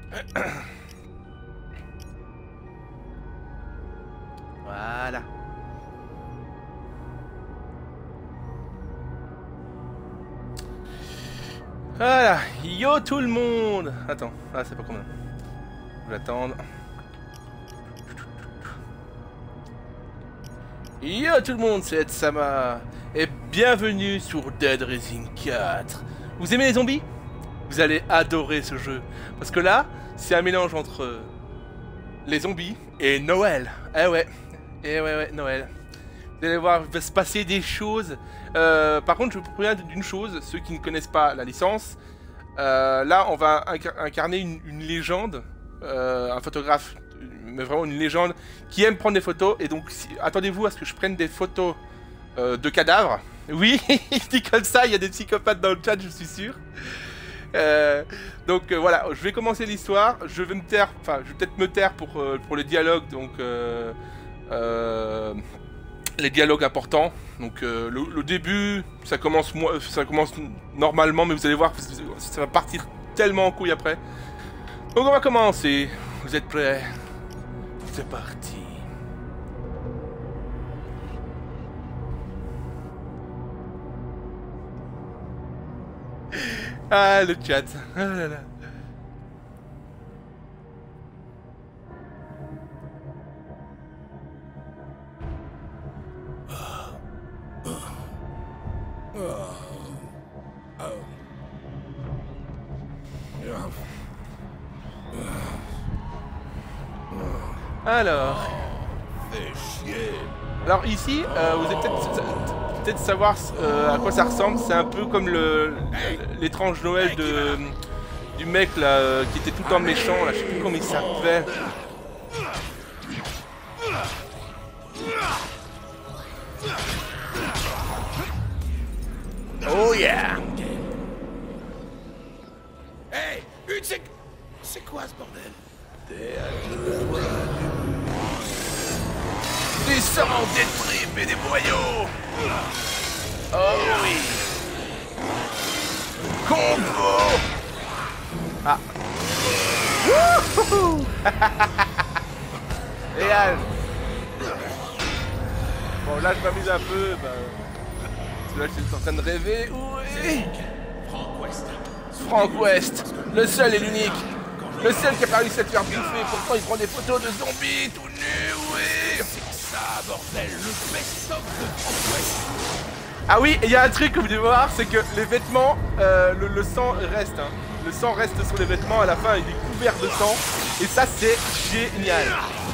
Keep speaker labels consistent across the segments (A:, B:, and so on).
A: Voilà. Voilà. Yo tout le monde. Attends. Ah, c'est pas combien. Je vais attendre. Yo tout le monde, c'est Ed Sama. Et bienvenue sur Dead Rising 4. Vous aimez les zombies? Vous allez adorer ce jeu. Parce que là, c'est un mélange entre les zombies et Noël. Eh ouais. Eh ouais, Noël. Vous allez voir, il va se passer des choses. Par contre, je vous préviens d'une chose, ceux qui ne connaissent pas la licence. Là, on va incarner une légende, un photographe, mais vraiment une légende, qui aime prendre des photos. Et donc, attendez-vous à ce que je prenne des photos de cadavres. Oui, il dit comme ça, il y a des psychopathes dans le chat, je suis sûr. Donc voilà, je vais commencer l'histoire. Je vais me taire, enfin, je vais peut-être me taire pour les dialogues, donc les dialogues importants. Donc le début, ça commence normalement, mais vous allez voir, ça va partir tellement en couille après. Donc on va commencer. Vous êtes prêts? C'est parti. Ah, le chat. Ah là là. Alors ici, vous allez peut-être savoir à quoi ça ressemble. C'est un peu comme l'étrange Noël du mec là qui était tout le temps méchant. Là, je sais plus comment il s'appelle. Oh yeah!
B: Hey, c'est quoi ce bordel?
A: Du sang, des tripes et des boyaux! Oh oui! Combo! Ah! Wouhou! Et Al! Bon, là, je m'amuse un peu, bah... Là, je suis en train de rêver. Oui! Frank West, le seul et l'unique. Le seul qui a pas réussi à se faire bouffer. Pourtant, il prend des photos de zombies tout nus, oui!
B: C'est ça, bordel, le best-of de Frank West.
A: Ah oui, il y a un truc que vous devez voir, c'est que les vêtements, le sang reste. Hein. Le sang reste sur les vêtements, à la fin, il est couvert de sang. Et ça, c'est génial.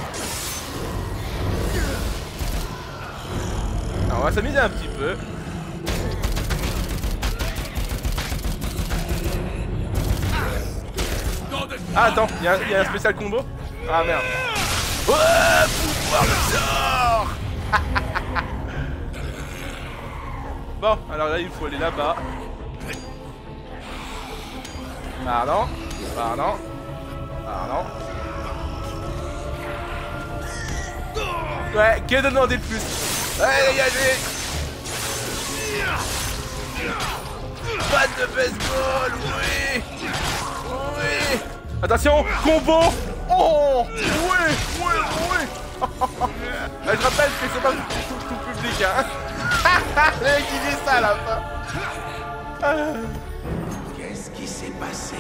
A: Alors, on va s'amuser un petit peu. Ah attends, il y a un spécial combo. Ah merde. Ouais, pouvoir de sort. Bon, alors là il faut aller là-bas. Pardon. Ouais, que de demander de plus. Allez, dégagez. Batte de baseball, oui. Attention, combo. Oh, oui. Je rappelle que c'est pas tout public, hein. Le mec il dit ça à la fin.
B: Qu'est-ce qui s'est passé,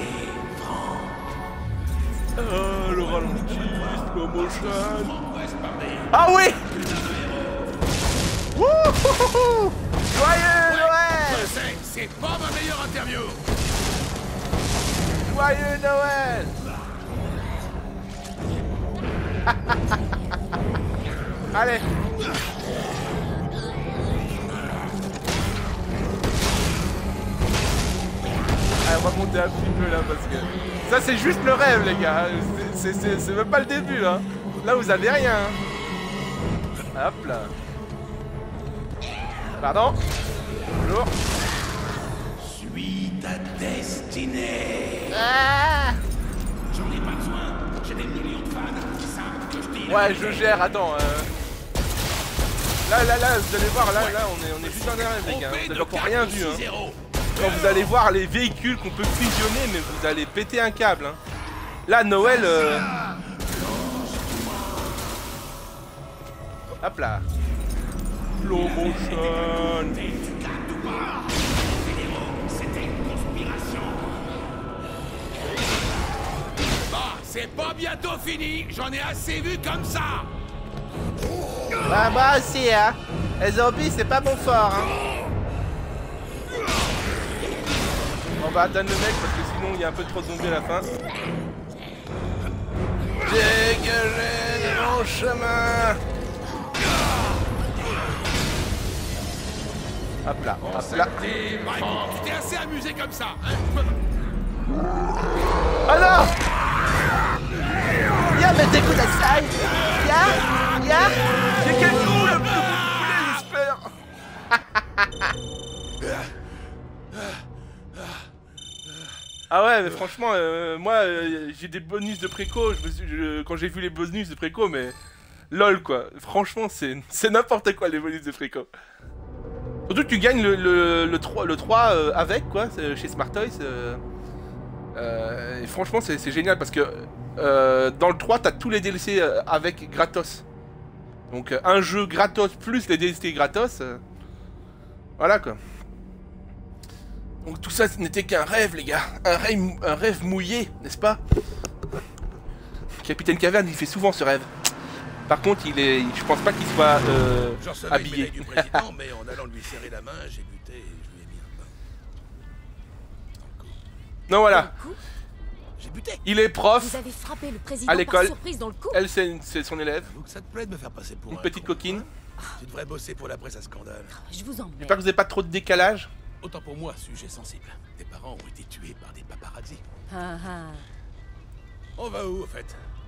B: Franck?
A: Le ralenti, slow motion. Ah oui. Wouhou. Joyeux Noël.
B: C'est pas ma meilleure interview.
A: Joyeux Noël. Allez. Allez, on va monter un petit peu là parce que... Ça c'est juste le rêve les gars. C'est même pas le début hein. Là vous avez rien. Hop là. Pardon. Bonjour.
B: Suis ta destinée.
A: Ah.
B: J'en ai pas besoin. J'ai des millions de fans qui savent que je dis.
A: Ouais, je gère, attends. Là, vous allez voir, là, on est juste dans les rêves, les gars. Vous avez encore rien vu, hein. Quand vous allez voir les véhicules qu'on peut fusionner, mais vous allez péter un câble, hein. Là, Noël... Hop là. Slow motion.
B: C'est pas bientôt fini, j'en ai assez vu comme ça.
A: Bah moi aussi hein. Les zombies c'est pas bon fort hein. On va attendre le mec parce que sinon il y a un peu trop de zombies à la fin. Dégagez de mon chemin. Hop là, hop là.
B: Tu t'es assez amusé comme ça, hein?
A: Ah non! Y'a mais t'écoutes la salle! Y'a j'ai quel coup le poulet j'espère! Ah ouais mais franchement moi j'ai des bonus de préco, quand j'ai vu les bonus de préco mais lol quoi, franchement c'est n'importe quoi les bonus de préco. Surtout que tu gagnes le 3 avec quoi, chez Smart Toys. Et franchement c'est génial parce que dans le 3 t'as tous les DLC avec gratos. Donc un jeu gratos plus les DLC gratos. Voilà quoi. Donc tout ça n'était qu'un rêve les gars. Un rêve mouillé, n'est-ce pas? Capitaine Caverne il fait souvent ce rêve. Par contre je pense pas qu'il soit habillé.
B: Du président, mais en allant lui serrer la main, j'ai buté et je lui ai mis un bain.
A: Non voilà.
B: J'ai buté.
A: Il est prof.
C: Vous avez frappé le président
A: à l'école.
C: par surprise dans le cou.
A: Elle c'est son élève.
B: Donc ça te plaît de me faire passer pour
A: Une
B: un
A: petite
B: con,
A: coquine.
B: hein? Tu devrais bosser pour la presse à scandale.
C: Je vous emmerde.
A: J'espère que vous n'avez pas trop de décalage.
B: Autant pour moi, sujet sensible. Tes parents ont été tués par des paparazzi.
C: Ah, ah.
B: On va où, au fait?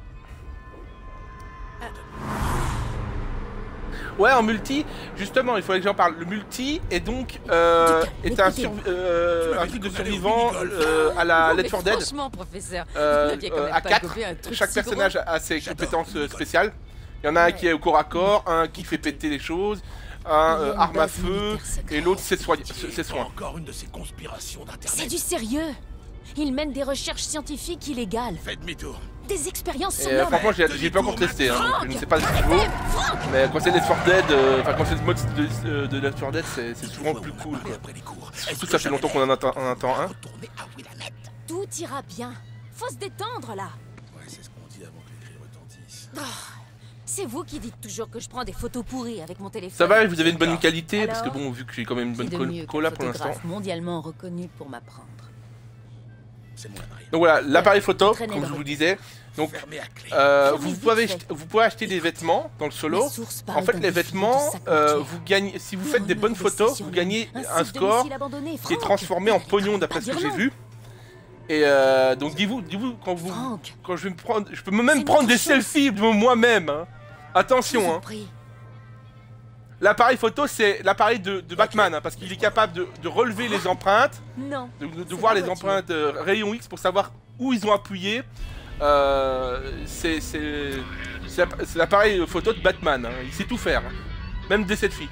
A: Ouais, en multi, justement, il faudrait que j'en parle. Le multi est donc est un truc de survivant à la
C: Non, mais
A: Left 4 Dead.
C: franchement, professeur, vous n'aviez quand même
A: À
C: pas
A: 4,
C: gobé un truc
A: chaque
C: si
A: personnage a ses compétences spéciales. Il y en a un qui est au corps à corps, un qui fait péter les choses, un arme à feu, et l'autre ses soins.
B: Encore une de ces conspirations
C: gros.
B: d'internet.
C: C'est du sérieux. Il mène des recherches scientifiques illégales,
B: Fais demi-tour.
C: des expériences sur
A: Et
C: l'homme.
A: franchement, j'ai pas encore testé, hein, donc je ne sais pas ce qu'il vaut. Mais quand c'est Left 4 Dead, enfin quand c'est le mode de Left 4 Dead, c'est souvent plus cool quoi. Surtout ça fait longtemps qu'on en attend un.
C: Tout ira bien. Faut se détendre là.
B: Ouais, c'est ce qu'on dit avant que les cris retentissent.
C: C'est vous qui dites toujours que je prends des photos pourries avec mon téléphone.
A: Ça va, vous avez une bonne qualité, parce que
C: Alors,
A: bon, vu que j'ai quand même une
C: Qui de
A: bonne
C: mieux
A: cola
C: qu'un
A: pour l'instant.
C: photographe mondialement reconnu pour m'apprendre.
B: C'est mon appareil.
A: Donc voilà, l'appareil photo,
C: traînez
A: comme
C: dans
A: je vous
C: votre-
A: disais. Donc,
B: Fermé à clé.
A: vous pouvez acheter des vêtements dans le solo.
C: Mes sources
A: En
C: parlent
A: fait,
C: d'un
A: les
C: défi de
A: vêtements,
C: sac-mortier.
A: vous gagnez, si vous faites des bonnes photos, vous gagnez un
C: site
A: score
C: domicile abandonné,
A: qui est
C: Franck.
A: transformé en pognon d'après ce que j'ai
C: Pas
A: vu. Et donc dis-vous
C: Franck,
A: quand je vais me prendre, je peux même
C: C'est
A: prendre
C: notre
A: des
C: chance.
A: selfies de moi-même. Hein.
C: je vous
A: Attention,
C: en
A: hein.
C: prie.
A: L'appareil photo, c'est l'appareil de Batman, hein, parce qu'il est capable de relever les empreintes,
C: Non.
A: de
C: C'est
A: voir
C: la
A: les
C: voiture.
A: empreintes rayon X pour savoir où ils ont appuyé. C'est l'appareil photo de Batman, hein. Il sait tout faire, hein. Même des selfies.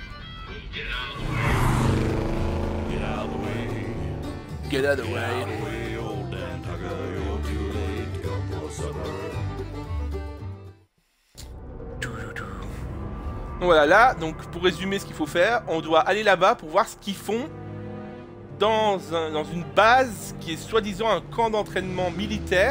A: Get out of the way. Donc voilà, là, donc pour résumer ce qu'il faut faire, on doit aller là-bas pour voir ce qu'ils font dans une base qui est soi-disant un camp d'entraînement militaire.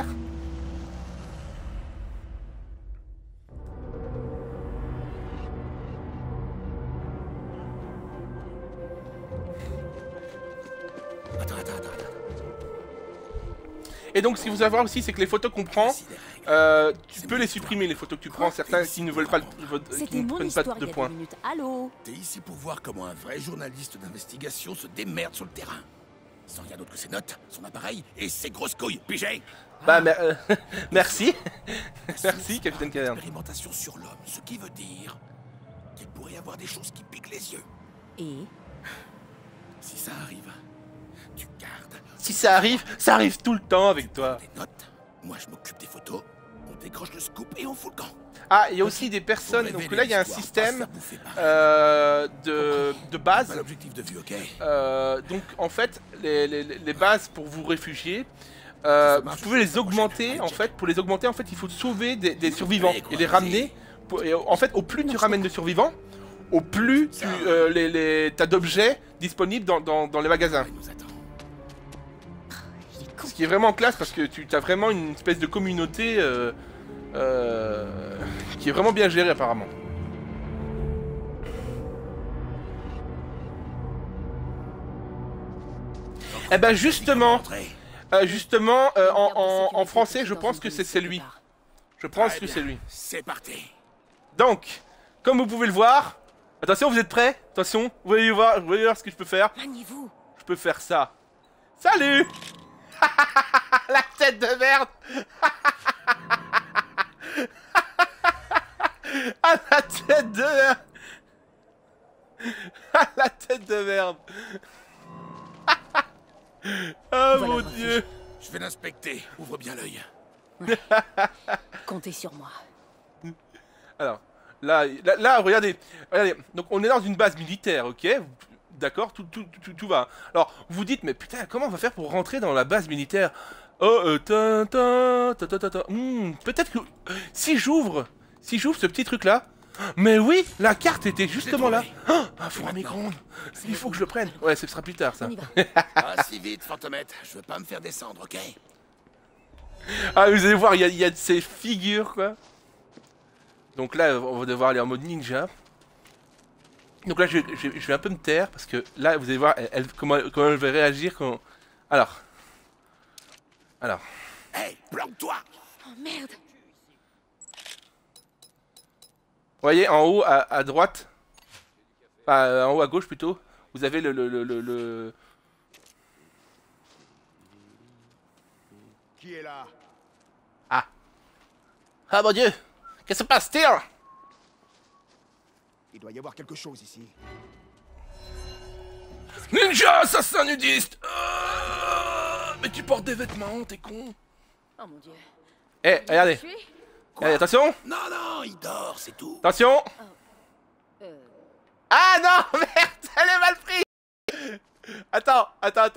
A: Et donc, ce qu'il faut savoir aussi, c'est que les photos qu'on prend, tu peux les supprimer, les photos que tu prends. Certains qui ne veulent pas, qui
C: C'était
A: ne
C: mon
A: prennent pas
C: histoire il
A: de
C: y a
A: points.
C: 2 minutes. Allô?
B: T'es ici pour voir comment un vrai journaliste d'investigation se démerde sur le terrain. Sans rien d'autre que ses notes, son appareil et ses grosses couilles, pigé.
A: Bah, merci. Merci, Capitaine Caverne.
B: Expérimentation sur l'homme, ce qui veut dire qu'il pourrait y avoir des choses qui piquent les yeux.
C: Et?
B: Si ça arrive, tu gardes
A: Si ça arrive tout le temps avec toi.
B: des notes, moi je m'occupe des photos, on décroche le scoop et on fout le camp.
A: Ah, il y a aussi des personnes, donc là il y a un système de base.
B: L'objectif de vue, ok.
A: Donc en fait, les bases pour vous réfugier, vous pouvez les augmenter en fait. Pour les augmenter en fait il faut sauver des survivants et les ramener. Et en fait au plus tu ramènes de survivants, au plus t'as d'objets disponibles dans les magasins. Ce qui est vraiment classe parce que tu as vraiment une espèce de communauté qui est vraiment bien gérée apparemment. Eh ben justement, en français, je pense que c'est lui. Je pense que c'est lui.
B: C'est parti.
A: Donc, comme vous pouvez le voir, attention, vous êtes prêts? Attention, vous voyez voir ce que je peux faire.
C: Maniez-vous.
A: Je peux faire ça. Salut. La tête de merde. Ah, la tête de merde. Ah, la tête de merde. Oh mon dieu.
B: Je vais l'inspecter. Ouvre bien l'œil.
C: Comptez sur moi.
A: Alors, là, regardez. Donc, on est dans une base militaire, ok? D'accord, tout va. Alors, vous dites, mais putain, comment on va faire pour rentrer dans la base militaire? Oh, peut-être que si j'ouvre ce petit truc-là. Mais oui, la carte était justement là. Un four à micro-ondes. Il faut que je le prenne. Ouais, ce sera plus tard, ça.
C: On y va.
B: Pas si vite, Fantomette. Je veux pas me faire descendre, ok?
A: Ah, vous allez voir, il y a de ces figures, quoi. Donc là, on va devoir aller en mode ninja. Donc là, je vais un peu me taire, parce que là, vous allez voir comment elle va réagir quand... Alors.
B: Hey, planque-toi!
C: Oh merde.
A: Vous voyez, en haut, à droite, en haut à gauche plutôt, vous avez le...
B: Qui est là?
A: Ah. Ah mon dieu! Qu'est-ce qui se passe-t-il?
B: Il doit y avoir quelque chose ici.
A: Ninja, assassin nudiste! Mais tu portes des vêtements, t'es con!
C: Oh mon dieu.
A: Eh, regardez! Allez, attention!
B: Non, il dort, c'est tout.
A: Attention! Ah non, merde, elle est mal prise! Attends.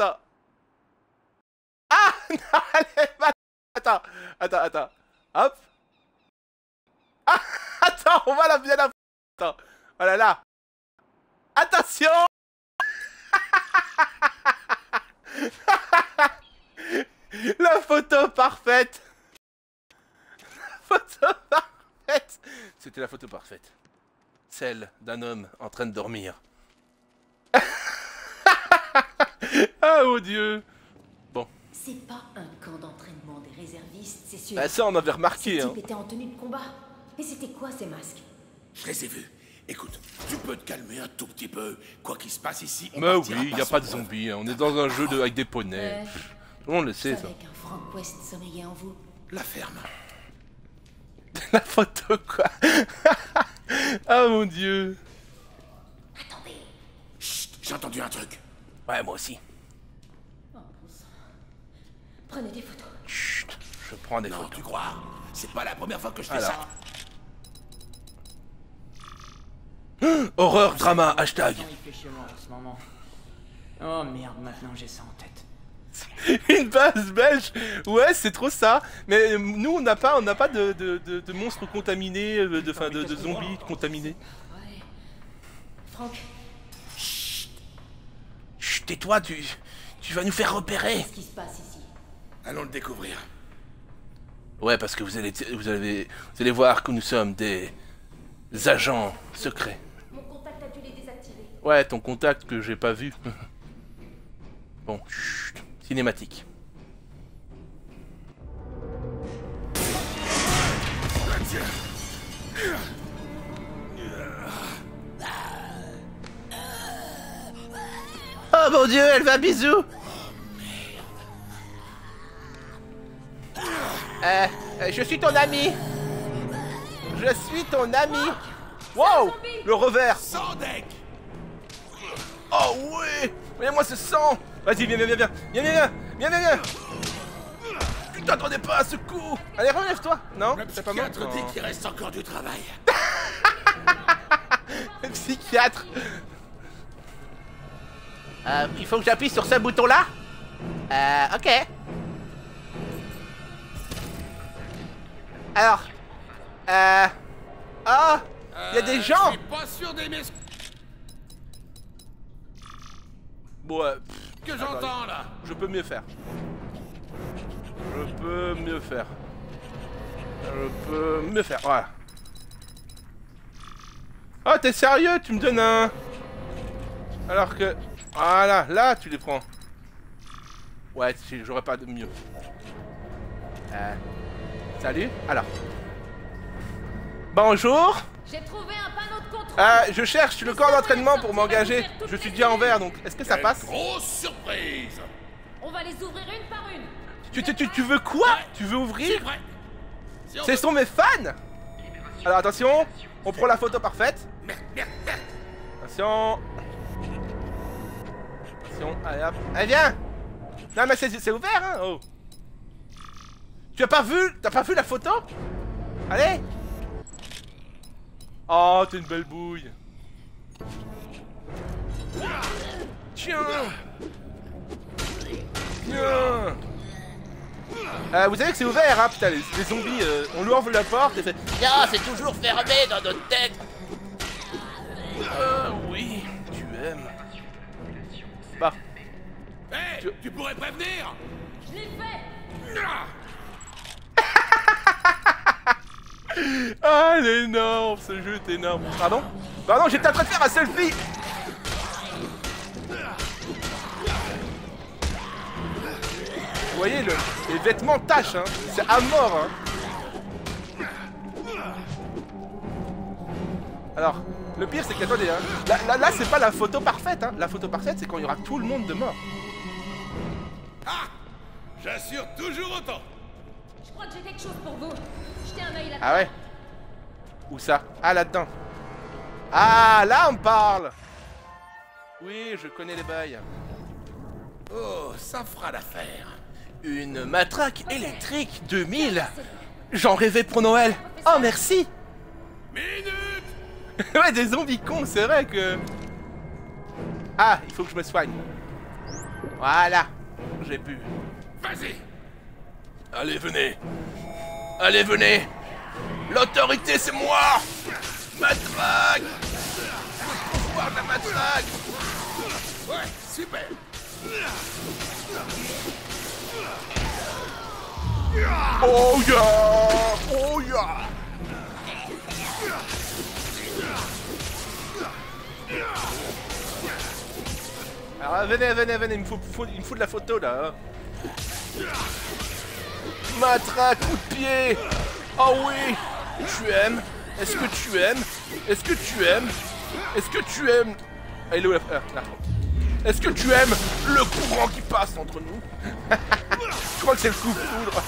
A: Ah non, elle est mal... Attends. Hop. Ah, attends, on va la bien la... Attends, voilà là. Attention! La photo parfaite! C'était la photo parfaite. Celle d'un homme en train de dormir. Ah mon dieu. Bon.
C: C'est pas un camp d'entraînement des réservistes, c'est sûr.
A: Bah ça on avait remarqué
C: Ce
A: hein.
C: type était en tenue de combat. Mais c'était quoi ces masques?
B: Je les ai vus. Écoute, tu peux te calmer un tout petit peu. Quoi qu'il se passe ici, on
A: Mais
B: partira
A: oui, y a
B: sans
A: pas de
B: preuve.
A: zombies, hein. On est dans un jeu avec des poneys. Tout le monde le sait ça.
C: Avec un Frank West sommeillait en vous.
B: La ferme.
A: La photo quoi. Ah mon dieu.
C: Attendez.
B: Chut, j'ai entendu un truc.
A: Ouais moi aussi.
C: Oh bon sang. Prenez des photos.
A: Chut, je prends des
B: Non,
A: photos.
B: tu crois? C'est pas la première fois que je fais
A: Alors.
B: ça.
A: Horreur, drama, hashtag.
D: Il fait chez moi en ce moment. Oh merde, maintenant j'ai ça en tête.
A: Une base belge. Ouais, c'est trop ça. Mais nous, on n'a pas de monstres contaminés, de zombies contaminés.
C: Ouais. Franck,
A: Chut, tais-toi, tu vas nous faire repérer.
C: qu'est-ce qui se passe ici?
B: Allons le découvrir.
A: Ouais, parce que vous allez voir que nous sommes des agents secrets.
C: Mon contact a dû les désactiver.
A: Ouais, ton contact que j'ai pas vu. Bon, chut, cinématique. Oh mon dieu, elle va bisous. Je suis ton ami. Je suis ton ami. Wow, le revers.
B: Sans deck!
A: Oh ouais. Regardez-moi ce sang. Vas-y, viens. Tu t'attendais pas à ce coup. Allez, relève-toi. Non,
B: Le
A: c'est pas mort.
B: psychiatre dit qu'il reste encore du travail.
A: Le psychiatre. Il faut que j'appuie sur ce bouton-là. Ok. Alors... Ah, il y a des gens.
B: Je suis pas sûr d'aimer ce
A: Bon,
B: que j'entends là.
A: je peux mieux faire. Je peux mieux faire. Je peux mieux faire, voilà. Oh, t'es sérieux? Tu me donnes un... Alors que... Voilà, là, tu les prends. Ouais, j'aurais pas de mieux. Salut. Alors. Bonjour.
C: J'ai trouvé un panneau de contrôle.
A: Je cherche le corps d'entraînement pour m'engager. Je suis déjà en vert, donc est-ce que ça passe?
B: Grosse surprise.
C: On va les ouvrir une par une.
A: Tu veux quoi? Tu veux
B: C'est
A: ouvrir?
B: vrai. Si on
A: Ce
B: veut-
A: sont mes fans. Alors attention, on prend la photo parfaite.
B: Merde, merde, merde.
A: Attention. Attention, allez hop. Allez, viens. Non mais c'est ouvert, hein. Oh. Tu as pas vu? T'as pas vu la photo? Allez. Oh, t'es une belle bouille. Tiens. Tiens. Vous savez que c'est ouvert, hein, putain, les zombies, on lui ouvre la porte et fait...
E: Ah, c'est toujours fermé dans notre tête.
A: Oui, tu aimes. Bah,
B: Hé, tu pourrais prévenir.
C: Je l'ai fait.
B: Ah.
A: ah, il est énorme, ce jeu est énorme. Pardon? Pardon, j'étais en train de faire un selfie. Vous voyez, les vêtements tachent, hein. C'est à mort, hein. Alors, le pire, c'est qu'attendez, hein. Là c'est pas la photo parfaite, hein. La photo parfaite, c'est quand il y aura tout le monde de mort.
B: Ah, j'assure toujours autant.
C: Je crois que j'ai quelque chose pour vous. Jetez un œil là-dedans.
A: Ah ouais? Où ça? Ah, là-dedans. Ah, là, on parle. Oui, je connais les bails.
B: Oh, ça fera l'affaire.
A: Une matraque électrique 2000. J'en rêvais pour Noël. Oh, merci.
B: Minute.
A: Ouais, des zombies cons, c'est vrai que... Ah, il faut que je me soigne. Voilà. J'ai pu.
B: Vas-y.
A: Allez, venez. Allez, venez. L'autorité, c'est moi. Matraque. Le pouvoir de la matraque.
B: Ouais, super.
A: Oh yeah. Oh yeah. Alors venez, il me faut de la photo là. Hein. Matraque, coup de pied. Oh oui. Tu aimes? Est-ce que tu aimes? Est-ce que tu aimes? Est-ce que tu aimes? Ah, il est où la... là. Est-ce que tu aimes le courant qui passe entre nous? Je crois que c'est le coup de foudre.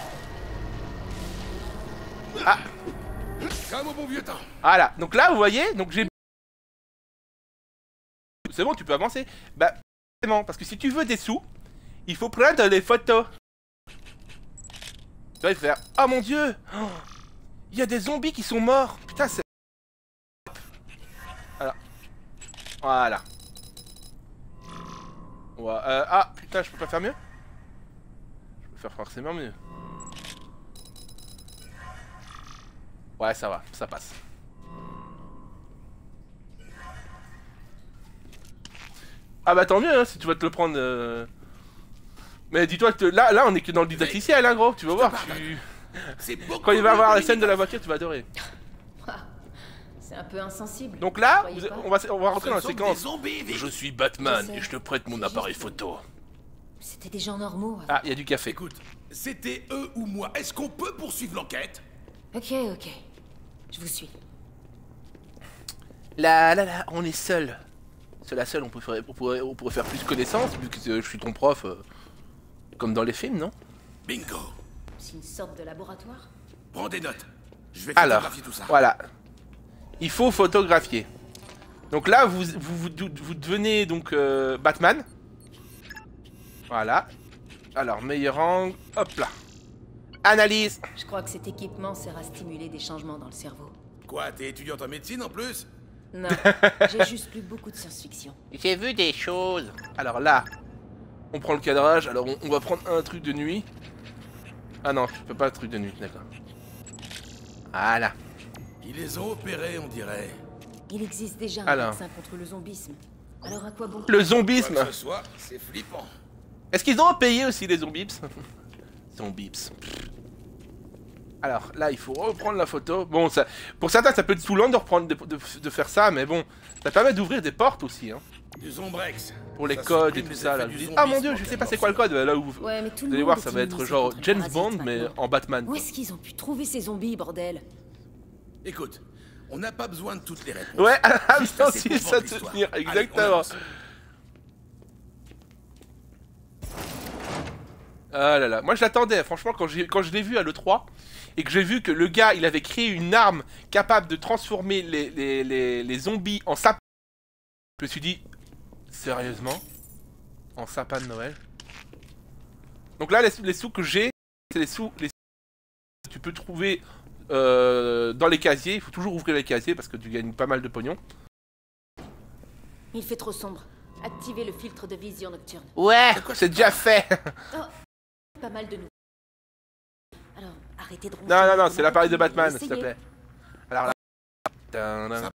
A: Ah.
B: Comme au bon vieux temps.
A: Voilà, donc là vous voyez, donc j'ai... C'est bon, tu peux avancer. Bah, c'est bon, parce que si tu veux des sous, il faut prendre les photos. Tu vas faire... Oh mon dieu, oh, il y a des zombies qui sont morts. Putain, c'est... Voilà. Voilà. Ouais, ah, putain, je peux pas faire mieux? Je peux faire forcément mieux. Ouais, ça va, ça passe. Ah bah tant mieux, hein, si tu vas te le prendre... Mais dis-toi que là, on est que dans le didacticiel, hein, gros. Tu vas voir, quand il va avoir la scène de la voiture, tu vas adorer.
C: C'est un peu insensible.
A: Donc là,
C: Croyez pas
A: on va rentrer dans la séquence.
B: Je
A: suis Batman
C: Je sais.
A: et je te prête mon appareil photo.
C: C'était des gens normaux. avant.
A: Ah, il y a du café.
B: Écoute, c'était eux ou moi. Est-ce qu'on peut poursuivre l'enquête?
C: Ok. Je vous suis.
A: Là, on est seul. Seul à seul, on pourrait faire plus connaissance, vu que je suis ton prof, comme dans les films, non?
B: Bingo.
C: C'est une sorte de laboratoire.
B: Prends des notes. Je vais
A: Alors,
B: photographier tout ça.
A: voilà. Il faut photographier. Donc là, vous devenez donc Batman. Voilà. Alors, meilleur angle. Hop là. Analyse.
C: Je crois que cet équipement sert à stimuler des changements dans le cerveau.
B: Quoi, t'es étudiante en médecine en plus?
C: Non, j'ai juste lu beaucoup de science-fiction.
E: J'ai vu des choses.
A: Alors là, on prend le cadrage. Alors on va prendre un truc de nuit. Ah non, je peux pas un truc de nuit, d'accord. Voilà.
B: Ils les ont opérés, on dirait.
C: Il existe déjà un
A: Alors.
C: vaccin contre le zombisme. Alors à quoi bon?
A: Le
B: Quoi
A: zombisme.
B: que ce soit, c'est flippant.
A: Est-ce qu'ils ont payé aussi les zombips? Zombips. Alors là, il faut reprendre la photo. Bon, ça, pour certains, ça peut être saoulant de reprendre, de faire ça, mais bon, ça permet d'ouvrir des portes aussi, hein.
B: Du Zombrex.
A: Pour les
B: Ça
A: codes et
B: supprime
A: tout
B: les
A: ça. Là.
B: effets
A: Vous
B: du
A: dites, ah mon
B: zombisme
A: dieu,
B: en
A: je sais
B: pleine
A: pas c'est quoi le code. Là où vous
C: Ouais, mais tout le
A: allez
C: monde
A: voir,
C: est
A: ça va être
C: immunisé
A: genre
C: contre les
A: James
C: parasites
A: Bond, mais
C: maintenant.
A: en Batman.
C: Où
A: Quoi.
C: est-ce qu'ils ont pu trouver ces zombies, bordel?
B: Écoute, on n'a pas besoin de toutes les réponses.
A: Ouais,
B: Juste
A: attends,
B: assez
A: si
B: pour
A: ça
B: vendre
A: te
B: l'histoire.
A: tenir,
B: Allez, on
A: exactement.
B: avance.
A: Ah là là, moi je l'attendais, franchement, quand je l'ai vu à l'E3, et que j'ai vu que le gars, il avait créé une arme capable de transformer les zombies en sapin, je me suis dit, sérieusement? En sapin de Noël? Donc là, les sous que j'ai, c'est les sous que tu peux trouver dans les casiers, il faut toujours ouvrir les casiers parce que tu gagnes pas mal de pognon.
C: Il fait trop sombre. Activez le filtre de vision nocturne.
A: Ouais, c'est déjà fait.
C: Pas mal de nous. Alors, arrêtez de ronfler.
A: Non, non, non,
C: On
A: c'est
C: va
A: l'appareil de
C: continuer,
A: Batman, s'il te
C: essayez.
A: plaît. Alors là... Tadam.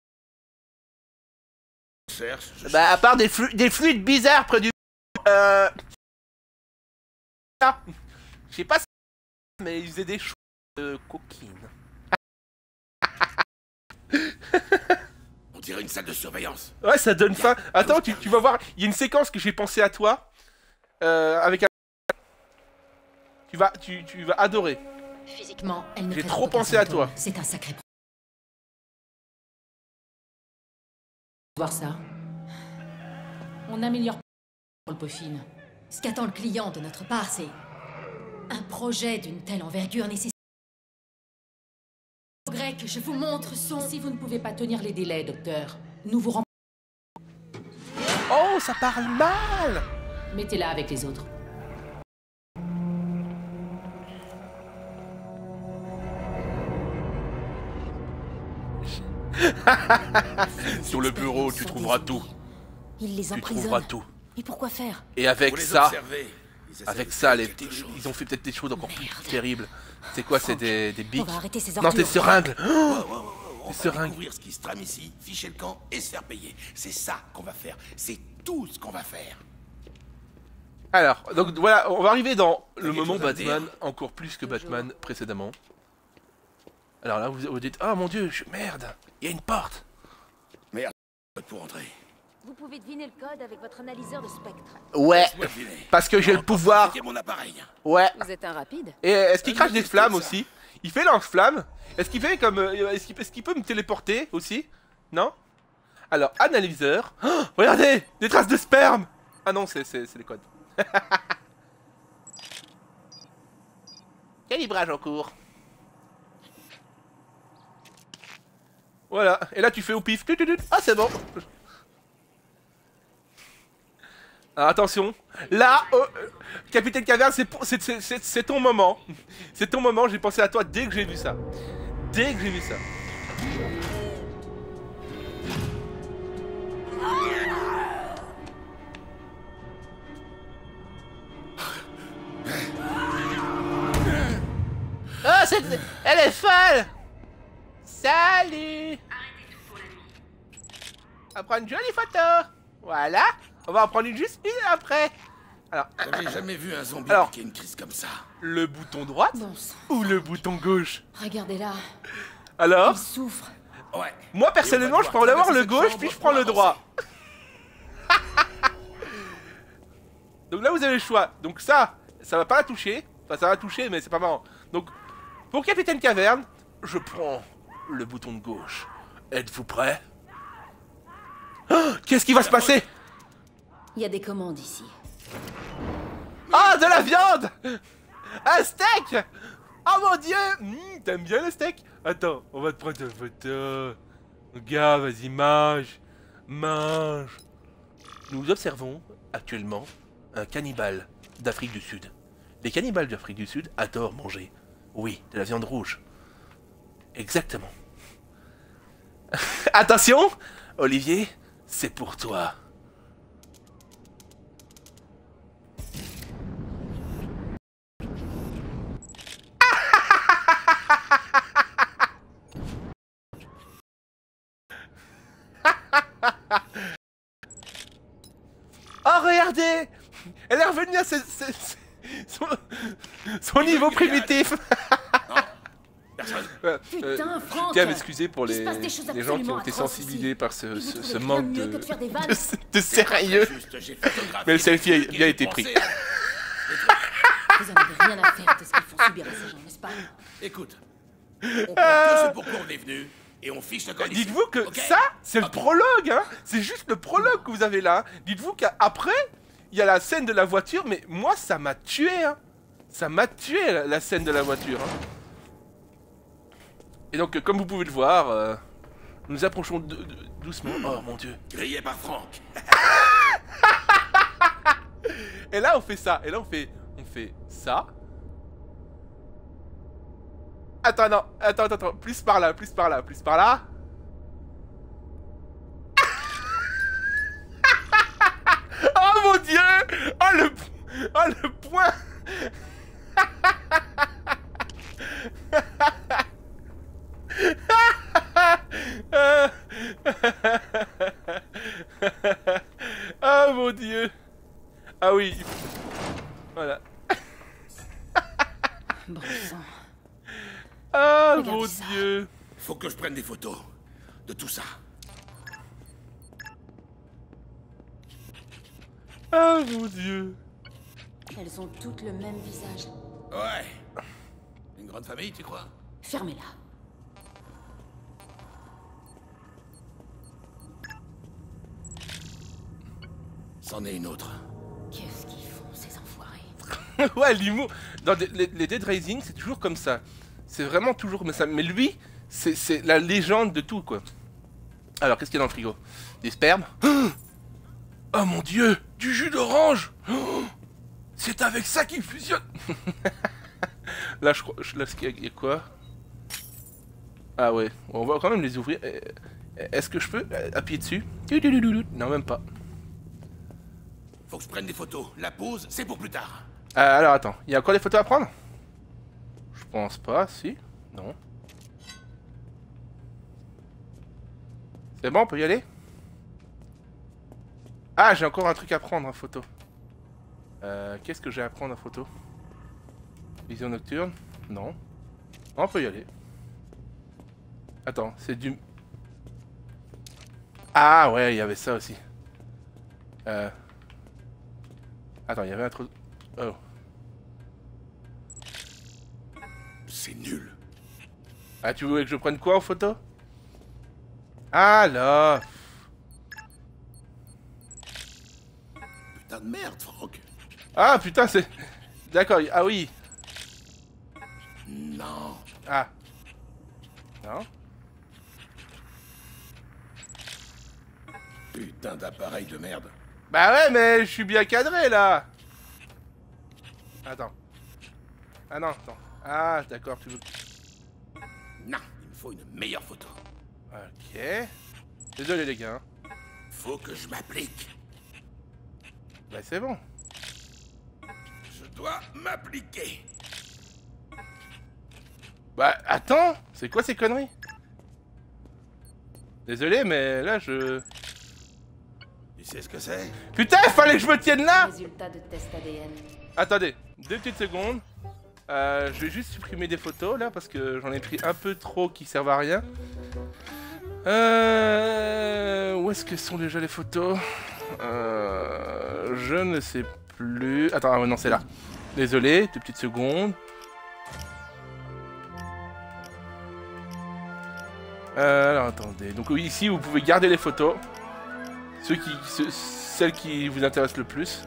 B: Cherche, je
A: Bah, à part des fluides bizarres près du... Ah, je sais pas si... Mais ils faisaient des choses de coquine.
B: On dirait une salle de surveillance.
A: Ouais, ça donne faim. Attends, tu vas voir, il y a une séquence que j'ai pensé à toi. Avec un... Tu vas adorer.
F: Physiquement, elle ne
A: J'ai
F: présente
A: trop
F: aucun
A: pensé à
F: symptôme.
A: toi.
F: C'est un sacré voir ça. On améliore pour le peaufine. Ce qu'attend le client de notre part, c'est un projet d'une telle envergure nécessaire. Le progrès que je vous montre sont... Si vous ne pouvez pas tenir les délais, docteur, nous vous
A: Oh, ça parle mal.
F: mettez-la avec les autres.
A: Sur le bureau, tu
C: Sont
A: trouveras
C: des
A: tout.
C: zombies. Il les
A: Tu
C: emprisonne.
A: trouveras tout.
C: Et pourquoi faire?
A: Et avec
B: Faut les
A: ça...
B: observer. Ils essaient
A: Avec
B: de
A: ça,
B: faire
A: les...
B: quelque chose.
A: ils ont fait peut-être des choses encore plus
C: Merde.
A: terribles. C'est quoi, c'est des
C: On
A: bics?
C: va arrêter ces
A: Non,
C: ordures.
A: tes seringues.
B: On va
A: seringues.
B: découvrir ce qui se trame ici, ficher le camp et se faire payer. C'est ça qu'on va faire. C'est tout ce qu'on va faire.
A: Alors, donc voilà, on va arriver dans le
B: quelque
A: moment
B: chose à
A: Batman,
B: dire
A: encore plus que Batman précédemment. Alors là, vous dites, ah mon dieu, merde, il y a une porte.
B: Merde, pour entrer.
C: Vous pouvez deviner le code avec votre analyseur de spectre.
A: Ouais,
B: Laisse-moi deviner.
A: parce que j'ai le pouvoir.
B: C'est mon appareil.
A: Ouais.
C: Vous êtes un rapide?
A: Et est-ce qu'il
B: Ah,
A: crache
B: mais
A: des
B: c'est
A: flammes
B: ça.
A: aussi? Il fait lance-flamme? Est-ce qu'il fait comme... est-ce qu'il peut me téléporter aussi? Non? Alors, analyseur. Oh, regardez, des traces de sperme. Ah non, c'est les codes. Calibrage en cours. Voilà, et là tu fais au pif. Ah, c'est bon. Alors, attention, là, Capitaine Caverne, c'est ton moment. C'est ton moment, j'ai pensé à toi dès que j'ai vu ça. Dès que j'ai vu ça. Oh, elle est folle. Salut. On va prendre une jolie photo. Voilà. On va en prendre juste une après. Alors,
B: J'avais jamais vu un zombie
A: Alors.
B: piquer une crise comme ça.
A: le bouton droite
C: Bon sang.
A: ou le bouton gauche?
C: Regardez-là.
A: Alors,
C: Il souffre.
B: Ouais.
A: moi personnellement, je prends d'abord le gauche, puis je prends le droit. Donc là, vous avez le choix. Donc ça va pas la toucher. Enfin, ça va toucher, mais c'est pas marrant. Donc, pour Capitaine Caverne, je prends le bouton de gauche. Êtes-vous prêts? Oh, qu'est-ce qui va se passer?
C: Il y a des commandes ici.
A: Ah, de la viande! Un steak! Oh mon dieu! T'aimes bien le steak? Attends, on va te prendre une photo. Regarde, vas-y, mange. Mange. Nous observons actuellement un cannibale d'Afrique du Sud. Les cannibales d'Afrique du Sud adorent manger. Oui, de la viande rouge. Exactement. Attention! Olivier, c'est pour toi. revenir son niveau primitif.
B: Personne.
F: Putain, Franck.
A: Je tiens à m'excuser pour
F: Il se
A: les
F: passe des choses
A: gens qui
F: absolument
A: ont été
F: atroces
A: sensibilisés
F: ici.
A: par
F: Et vous
A: ce
F: trouvez bien
A: manque
F: mieux que de faire des vannes.
A: de sérieux.
B: Juste, j'ai photographié
A: Mais le selfie a
B: des trucs
A: bien
B: et
A: été
B: j'ai
A: pris.
B: pensé à-
F: Vous en avez rien à faire de ce qu'ils font subir à ces gens, n'est-ce pas?
B: Écoute, on prend que ce pourquoi on est venu et on fiche le camp d'ici.
A: Dites-vous que
B: Ok
A: ça, c'est le
B: Ok.
A: prologue, hein. C'est juste le prologue que vous avez là. Dites-vous qu'après, il y a la scène de la voiture, mais moi, ça m'a tué, hein. Ça m'a tué, la scène de la voiture, hein. Et donc, comme vous pouvez le voir, nous nous approchons doucement. Oh mon dieu.
B: Grillé par Franck.
A: Et là, on fait ça. Et là, on fait ça. Attends, non. Attends. Plus par là. Oh mon dieu. Oh le point. Oh mon dieu. Ah oui. Voilà.
F: Bon sang.
A: Ah
F: Regardez
A: mon
F: ça.
A: dieu.
B: Faut que je prenne des photos de tout ça.
A: Ah mon dieu.
F: Elles ont toutes le même visage.
B: Ouais. Une grande famille, tu crois?
F: Fermez-la.
B: C'en est une autre.
F: Qu'est-ce qu'ils font, ces enfoirés?
A: Ouais, l'humour. Dans les Dead Rising, c'est toujours comme ça. C'est vraiment toujours comme ça. Mais lui, c'est la légende de tout, quoi. Alors, qu'est-ce qu'il y a dans le frigo? Des spermes. Oh mon dieu, du jus d'orange. C'est avec ça qu'il fusionne. Là, je crois... Là, il y a quoi? Ah ouais, on va quand même les ouvrir. Est-ce que je peux appuyer dessus? Non, même pas.
B: Faut que je prenne des photos. La pause, c'est pour plus tard.
A: Alors, attends, il y a encore des photos à prendre? Je pense pas, si? Non. C'est bon, on peut y aller? Ah, j'ai encore un truc à prendre en photo. Qu'est-ce que j'ai à prendre en photo? Vision nocturne? Non. On peut y aller. Attends, c'est du... Ah ouais, il y avait ça aussi. Attends, il y avait un truc... Oh.
B: C'est nul.
A: Ah, tu voulais que je prenne quoi en photo? Ah là.
B: Putain de merde, Franck.
A: Ah putain, c'est... D'accord, ah oui.
B: Non.
A: Ah. Non.
B: Putain d'appareil de merde.
A: Bah ouais, mais je suis bien cadré là. Attends. Ah non, attends. Ah, d'accord, tu veux...
B: Non, il me faut une meilleure photo.
A: Ok. Désolé les gars.
B: Faut que je m'applique.
A: Bah c'est bon.
B: Je dois m'appliquer.
A: Bah attends, c'est quoi ces conneries? Désolé, mais là je...
B: Tu sais ce que c'est?
A: Putain, il fallait que je me tienne là.
F: Résultat de test ADN.
A: Attendez, 2 petites secondes. Je vais juste supprimer des photos là parce que j'en ai pris un peu trop qui servent à rien. Où est-ce que sont déjà les photos? Je ne sais plus. Attends, ah ouais, non, c'est là. Désolé, 2 petites secondes. Alors attendez. Donc ici vous pouvez garder les photos. Celles qui vous intéressent le plus.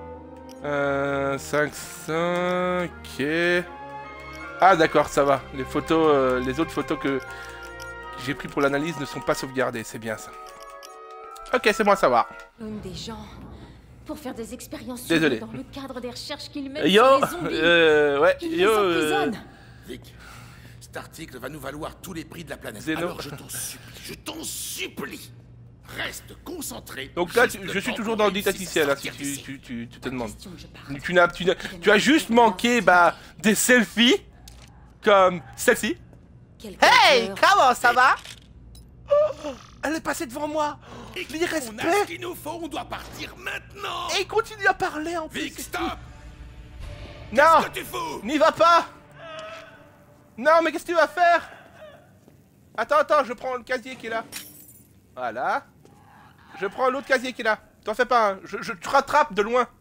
A: 5, ok. Ah d'accord, ça va. Les photos, les autres photos que j'ai pris pour l'analyse ne sont pas sauvegardées, c'est bien ça. Ok, c'est bon à savoir.
F: Une des gens pour faire des expériences
A: Désolé.
F: dans le cadre des recherches qu'ils mènent
A: Yo,
F: sur les zombies.
A: ouais,
F: Ils
A: yo,
F: les emprisonnent.
B: Vic, cet article va nous valoir tous les prix de la planète.
A: Zeno.
B: Alors je t'en supplie, reste concentré.
A: Donc là,
B: juste
A: je
B: le
A: suis
B: temps
A: toujours
B: qu'on
A: dans le
B: réussisse à
A: didacticiel, hein, si
B: sortir d'ici.
A: tu te demandes.
F: Question que je parle.
A: Tu as juste manqué bah, des selfies comme celle-ci.
F: Quelqu'un
A: Hey,
F: pleure.
A: comment ça va? Oh, elle est passée devant moi.
B: On a ce qu'il nous faut, on doit partir maintenant.
A: Et il continue à parler en plus.
B: Vic,
A: c'est
B: stop.
A: tout. Non,
B: Qu'est-ce que tu fous?
A: n'y va pas. Non, mais qu'est-ce que tu vas faire? Attends, je prends le casier qui est là. Voilà. Je prends l'autre casier qui est là. T'en fais pas, hein. Je te rattrape de loin.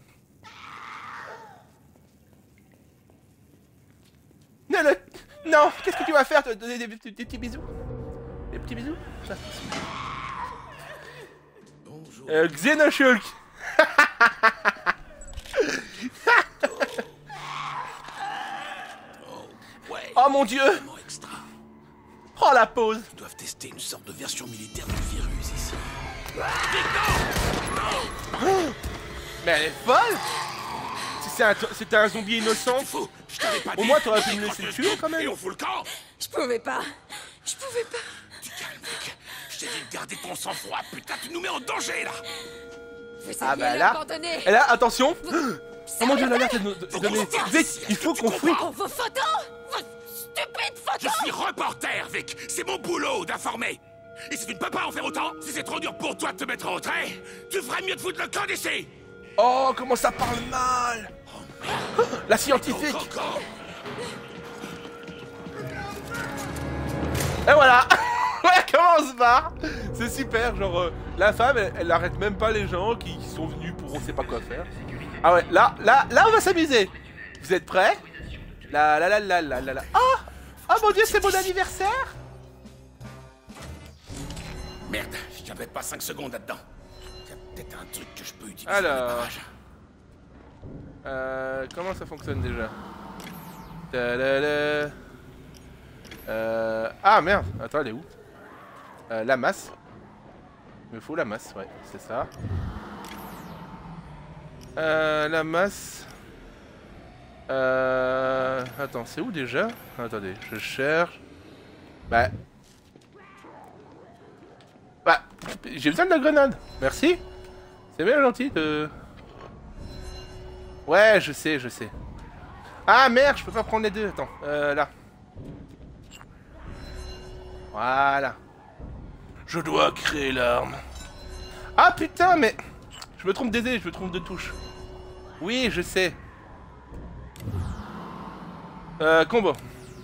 A: Non, qu'est-ce que tu vas faire? Te donner des petits bisous? Des petits bisous? Ça.
B: Bonjour.
A: Xenoshulk.
B: Ouais.
A: Oh mon dieu.
B: Vraiment extra.
A: Oh la pause.
B: Ils doivent tester une sorte de version militaire du virus ici.
A: Mais elle est folle. Si c'était un zombie innocent,
B: Fou. Je t'avais pas
A: au
B: dit.
A: moins t'aurais pu me laisser le tuer quand
B: Et
A: même.
B: on fout le camp.
C: Je pouvais pas. Je pouvais pas.
B: Tu calmes, Vic. Je t'ai dit de garder ton sang-froid. Putain, tu nous mets en danger là.
C: Vous
A: Ah bah
C: aviez
A: là.
C: abandonné.
A: Et là, attention. Oh mon dieu, l'alerte est donnée. Vite, il faut qu'on fuit.
C: Oh, vos photos. Vos stupides
B: Je
C: photos.
B: suis reporter, Vic. C'est mon boulot d'informer. Et si tu ne peux pas en faire autant, si c'est trop dur pour toi de te mettre en retrait, tu ferais mieux de foutre le camp d'ici.
A: Oh, comment ça parle mal. La scientifique.
B: Encore.
A: Et voilà. Ouais, comment on se barre. C'est super, genre la femme elle arrête même pas les gens qui sont venus pour on sait pas quoi faire. Ah ouais, là on va s'amuser. Vous êtes prêts? La. Oh mon dieu, c'est mon anniversaire.
B: Merde, je tiendrai pas 5 secondes là-dedans. Il y a peut-être un truc que je peux utiliser.
A: Alors.
B: dans le barrage.
A: Comment ça fonctionne déjà? Tadada. Ah merde, attends, elle est où? La masse. Il me faut la masse, ouais, c'est ça. La masse. Attends, c'est où déjà? Attendez, je cherche. Bah, j'ai besoin de la grenade. Merci. C'est bien gentil de... Ouais, je sais. Ah merde, je peux pas prendre les deux. Attends, là. Voilà. Je dois créer l'arme. Ah putain, mais... Je me trompe d'aider, je me trompe de touche. Oui, je sais. Combo.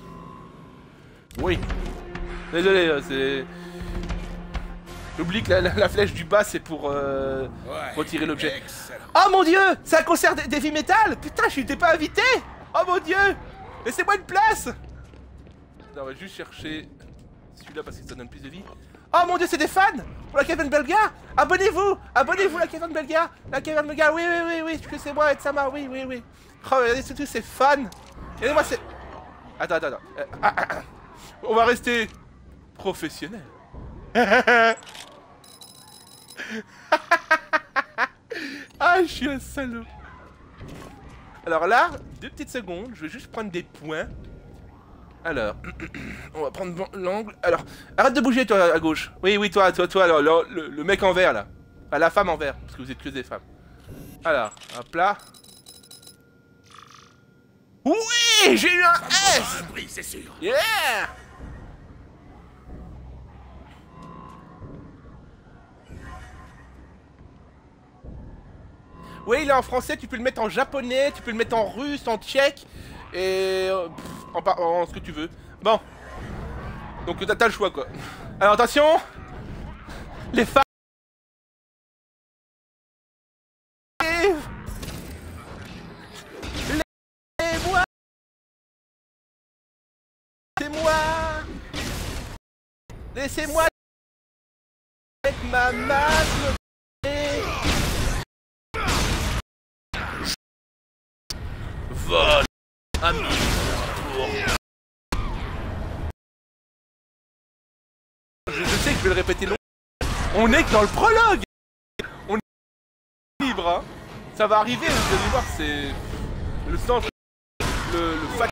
A: Oui. Désolé, c'est... J'oublie que la flèche du bas, c'est pour retirer l'objet.
B: Excellent.
A: Oh mon dieu, c'est un concert d'heavy metal. Putain, je n'étais pas invité. Oh mon dieu, laissez-moi une place. Non, on va juste chercher celui-là parce que ça donne plus de vie. Oh mon dieu, c'est des fans pour la caverne belga. Abonnez-vous la caverne belga. La caverne belga, oui, excusez-moi, Etsama, oui. Oh, regardez surtout ces fans. Regardez-moi, c'est... Attends. On va rester professionnel. Ah, je suis un salaud. Alors là, 2 petites secondes, je vais juste prendre des points. Alors, on va prendre l'angle. Alors, arrête de bouger toi à gauche. Oui, toi, alors, le mec en vert là. Enfin, la femme en vert, parce que vous êtes que des femmes. Alors, hop là. Oui, j'ai eu un S.
B: Un bruit, c'est sûr.
A: Yeah. Oui, il est en français, tu peux le mettre en japonais, tu peux le mettre en russe, en tchèque, et en ce que tu veux. Bon. Donc t'as le choix, quoi. Alors attention. Les femmes. Laissez-moi. Laissez-moi. Avec ma masse. Votre ami pour... Je sais que je vais le répéter long. On est que dans le prologue. On est libre, hein. Ça va arriver, vous allez voir, c'est... Le sens... Le fac...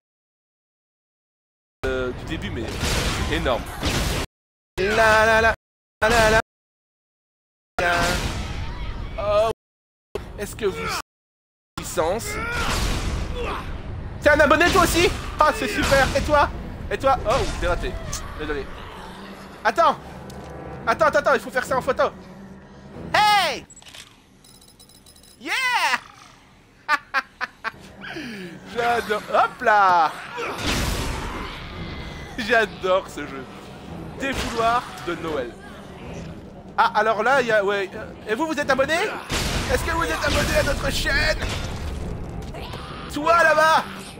A: du début, mais... énorme. La. Oh... Est-ce que vous... Licence... T'es un abonné toi aussi? Ah, c'est super. Et toi? Oh, t'es raté. Désolé. Attends, il faut faire ça en photo. Hey! Yeah! J'adore. Hop là! J'adore ce jeu. Défouloir de Noël. Ah, alors là, il y a... Ouais. Et vous, vous êtes abonné? Est-ce que vous êtes abonné à notre chaîne? Toi, là-bas!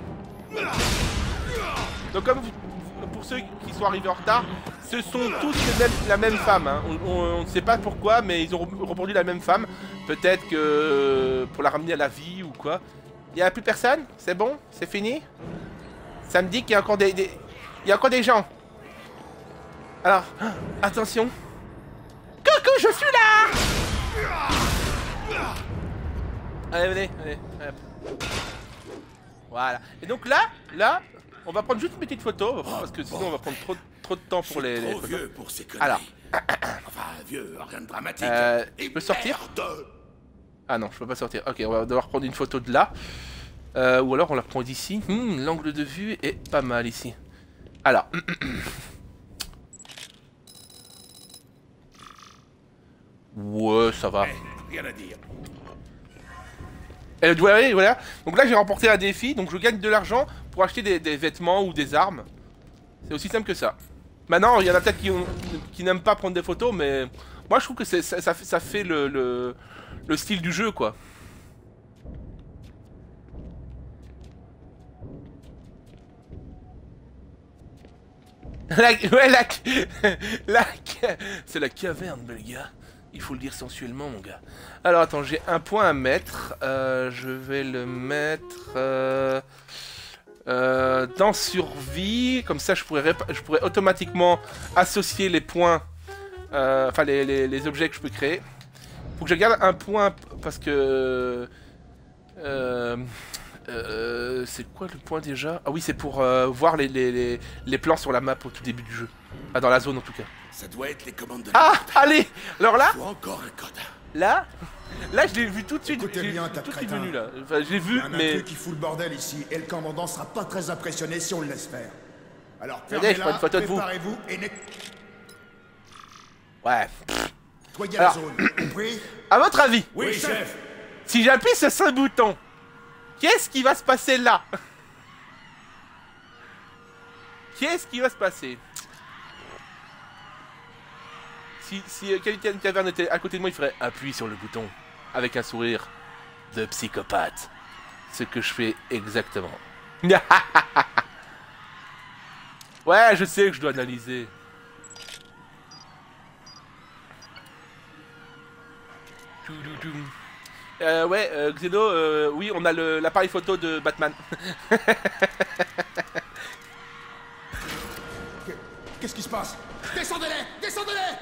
A: Donc, comme pour ceux qui sont arrivés en retard, ce sont tous la même femme. Hein. On ne sait pas pourquoi, mais ils ont reproduit la même femme. Peut-être que pour la ramener à la vie ou quoi. Il n'y a plus personne? C'est bon? C'est fini? Ça me dit qu'il y a encore il y a encore des gens. Alors, attention. Coucou, je suis là! Allez, venez, allez. Hop. Voilà. Et donc là, on va prendre juste une petite photo, parce que sinon on va prendre trop de temps pour les photos.
B: Vieux pour ces conneries.
A: Alors.
B: Enfin, vieux, rien de dramatique.
A: Je peux sortir? Ah non, je peux pas sortir. Ok, on va devoir prendre une photo de là. Ou alors on la prend d'ici. L'angle de vue est pas mal ici. Alors. Ouais, ça va.
B: Rien à dire.
A: Voilà. Donc là j'ai remporté un défi, donc je gagne de l'argent pour acheter des vêtements ou des armes. C'est aussi simple que ça. Maintenant, il y en a peut-être qui n'aiment pas prendre des photos, mais moi je trouve que ça fait le style du jeu, quoi. C'est la caverne, bel gars. Il faut le dire sensuellement, mon gars. Alors, attends, j'ai un point à mettre. Je vais le mettre dans survie. Comme ça, je pourrais automatiquement associer les points. Enfin, les objets que je peux créer. Faut que je garde un point parce que... c'est quoi le point déjà? Ah oui, c'est pour voir les plans sur la map au tout début du jeu. Ah, dans la zone en tout cas.
B: Ça doit être les commandes de
A: Ah, allez! Alors là,
B: Faut encore un code.
A: là, je l'ai vu tout de suite.
G: Écoutez
A: J'ai
G: bien,
A: vu
G: tas de
A: tout de suite
G: crétins.
A: venu là. Enfin, je l'ai vu,
G: Il y a un
A: mais...
G: intrus qui fout le bordel ici, et le commandant sera pas très impressionné si on le laisse faire. Alors,
A: Regardez, je prends une photo de vous.
G: préparez-vous et
A: Ouais.
G: nettoyez
A: Alors.
G: la zone, compris?
A: À votre avis,
B: Oui, chef.
A: si j'appuie sur ce bouton, qu'est-ce qui va se passer là? Qu'est-ce qui va se passer? Si Capitaine Caverne était à côté de moi, il ferait appuie sur le bouton avec un sourire de psychopathe. Ce que je fais exactement. Ouais, je sais que je dois analyser. Ouais, Xeno, oui, on a l'appareil photo de Batman.
G: Qu'est-ce qui se passe?
B: Descendez-les! Descendez-les!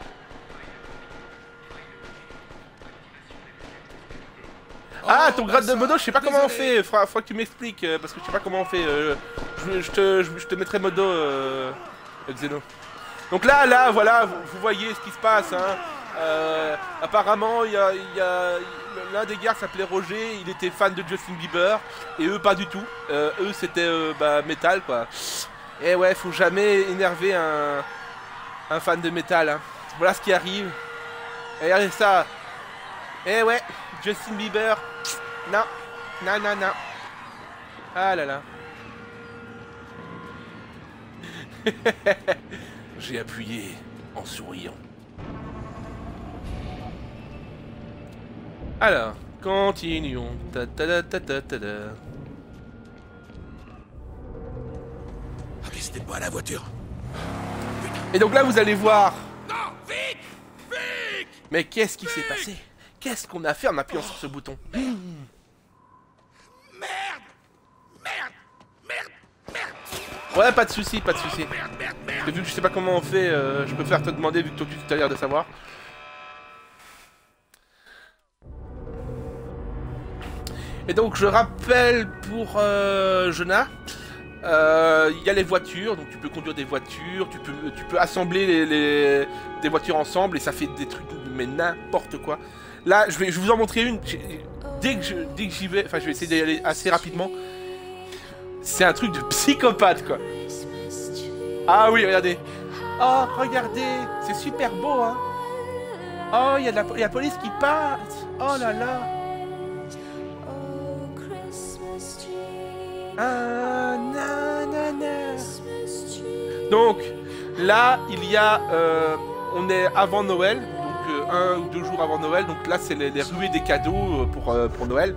A: Ah, ton grade de
B: ça,
A: modo, je sais pas comment on
B: désolé.
A: fait. Faudra que tu m'expliques, parce que je sais pas comment on fait. Je te mettrai modo, Xeno. Donc là, voilà, vous voyez ce qui se passe. Hein. Apparemment, il y a l'un des gars s'appelait Roger, il était fan de Justin Bieber, et eux pas du tout. Eux c'était métal, quoi. Et ouais, faut jamais énerver un fan de métal. Hein. Voilà ce qui arrive. Et regardez ça. Eh ouais, Justin Bieber. Non, non, non, non. Ah là là. J'ai appuyé en souriant. Alors, continuons. Ta ta ta ta ta ta ta.
B: Restez pas à la voiture.
A: Et donc là, vous allez voir.
B: Non, vite! Vite!
A: Mais qu'est-ce qui s'est passé? Qu'est-ce qu'on a fait en appuyant sur ce bouton?
B: Merde! Merde! Merde! Merde!
A: Ouais, pas de soucis, pas de soucis.
B: Merde, merde, merde!
A: Vu que je sais pas comment on fait, je préfère te demander vu que toi tu as l'air de savoir. Et donc je rappelle pour Jonah, il y a les voitures, donc tu peux conduire des voitures, tu peux assembler des voitures ensemble et ça fait des trucs mais n'importe quoi. Là, je vais vous en montrer une. Dès que j'y vais, enfin je vais essayer d'y aller assez rapidement. C'est un truc de psychopathe quoi. Ah oui, regardez. Oh, regardez, c'est super beau hein. Oh, il y a la police qui passe. Oh là là. Ah, nanana. Donc, là, il y a... on est avant Noël, donc 1 ou 2 jours avant Noël. Donc là, c'est les ruées des cadeaux pour Noël.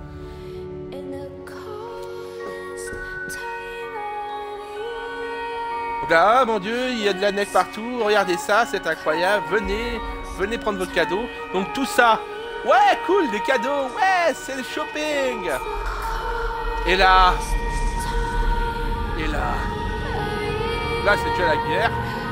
A: Donc là, ah, mon Dieu, il y a de la neige partout. Regardez ça, c'est incroyable. Venez prendre votre cadeau. Donc tout ça, ouais, cool, des cadeaux. Ouais, c'est le shopping. Et là, c'est déjà la guerre.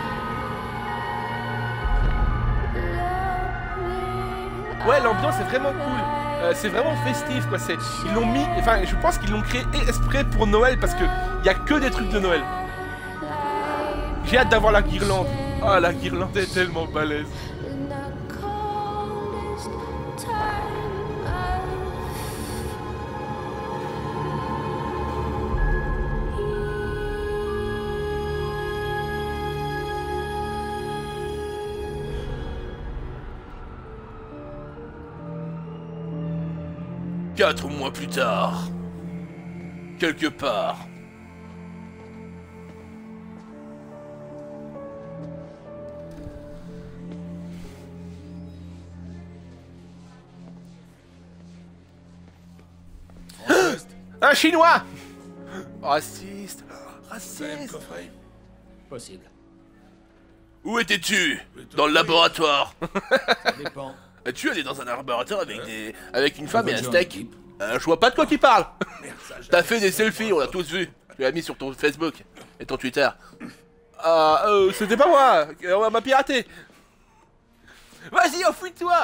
A: Ouais, l'ambiance est vraiment cool. C'est vraiment festif, quoi. Ils l'ont mis, enfin, je pense qu'ils l'ont créé exprès pour Noël parce que il y a que des trucs de Noël. J'ai hâte d'avoir la guirlande. Ah, la guirlande est tellement balèze.
E: Quatre mois plus tard, quelque part.
A: Un Chinois. Raciste. Raciste.
D: Possible.
E: Où étais-tu? Dans le laboratoire.
D: Ça dépend.
E: Tu allais dans un laboratoire avec une femme et un steak. Je vois pas de quoi tu parles. T'as fait des selfies, on l'a tous vu. Tu l'as mis sur ton Facebook et ton Twitter.
A: C'était pas moi. On m'a piraté. Vas-y, enfuis-toi.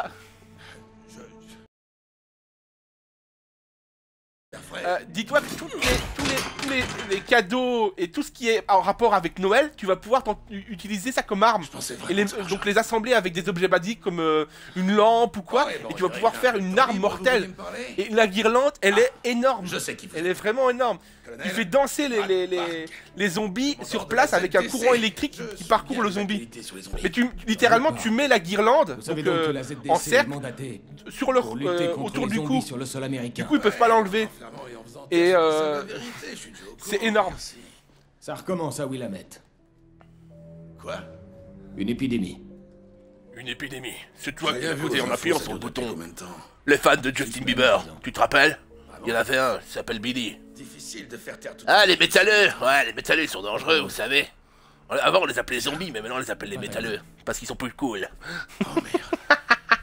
A: Dis-toi que tous les cadeaux et tout ce qui est en rapport avec Noël, tu vas pouvoir utiliser ça comme arme. Et donc les assembler avec des objets basiques comme une lampe ou quoi, et tu vas pouvoir faire une arme mortelle. Et la guirlande, elle est énorme. Elle est vraiment énorme. Il fait danser les zombies sur place avec un courant électrique qui parcourt le zombie. Mais littéralement, tu mets la guirlande en cercle sur leur, autour du cou. Du coup, ils peuvent pas l'enlever. Et c'est énorme.
H: Ça recommence à Willamette.
B: Quoi?
H: Une épidémie.
E: Une épidémie. C'est toi qui as voté en appuyant sur le bouton. Les fans de Justin Bieber, tu te rappelles? Il y en avait un, il s'appelle Billy.
B: Difficile de faire taire tout.
E: Ah, les métalleux. Ouais, les métalleux, ils sont dangereux, vous savez. Avant, on les appelait zombies, mais maintenant, on les appelle les métalleux. Parce qu'ils sont plus cool.
B: Oh merde.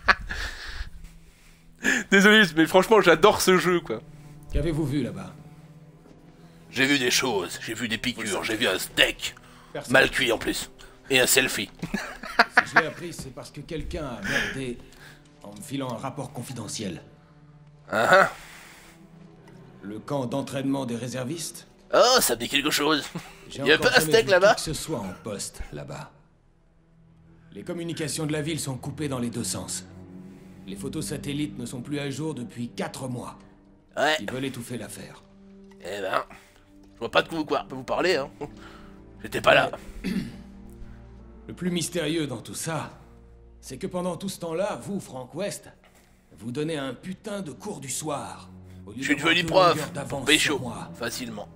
A: Désolé, mais franchement, j'adore ce jeu, quoi.
H: Qu'avez-vous vu là-bas?
E: J'ai vu des choses, j'ai vu des piqûres, j'ai vu un steak. Mal cuit en plus. Et un selfie.
H: Si je l'ai appris, c'est parce que quelqu'un a merdé en me filant un rapport confidentiel.
E: Ah.
H: Le camp d'entraînement des réservistes?
E: Oh, ça me dit quelque chose.
H: Il
E: y a pas un steak là-bas?
H: Que ce soit en poste là-bas. Les communications de la ville sont coupées dans les deux sens. Les photos satellites ne sont plus à jour depuis 4 mois.
E: Ouais.
H: Ils veulent étouffer l'affaire.
E: Eh ben, je vois pas de quoi vous parler, hein. J'étais pas là.
H: Le plus mystérieux dans tout ça, c'est que pendant tout ce temps-là, vous, Frank West, vous donnez un putain de cours du soir.
E: Je suis devenu prof, pécho, facilement.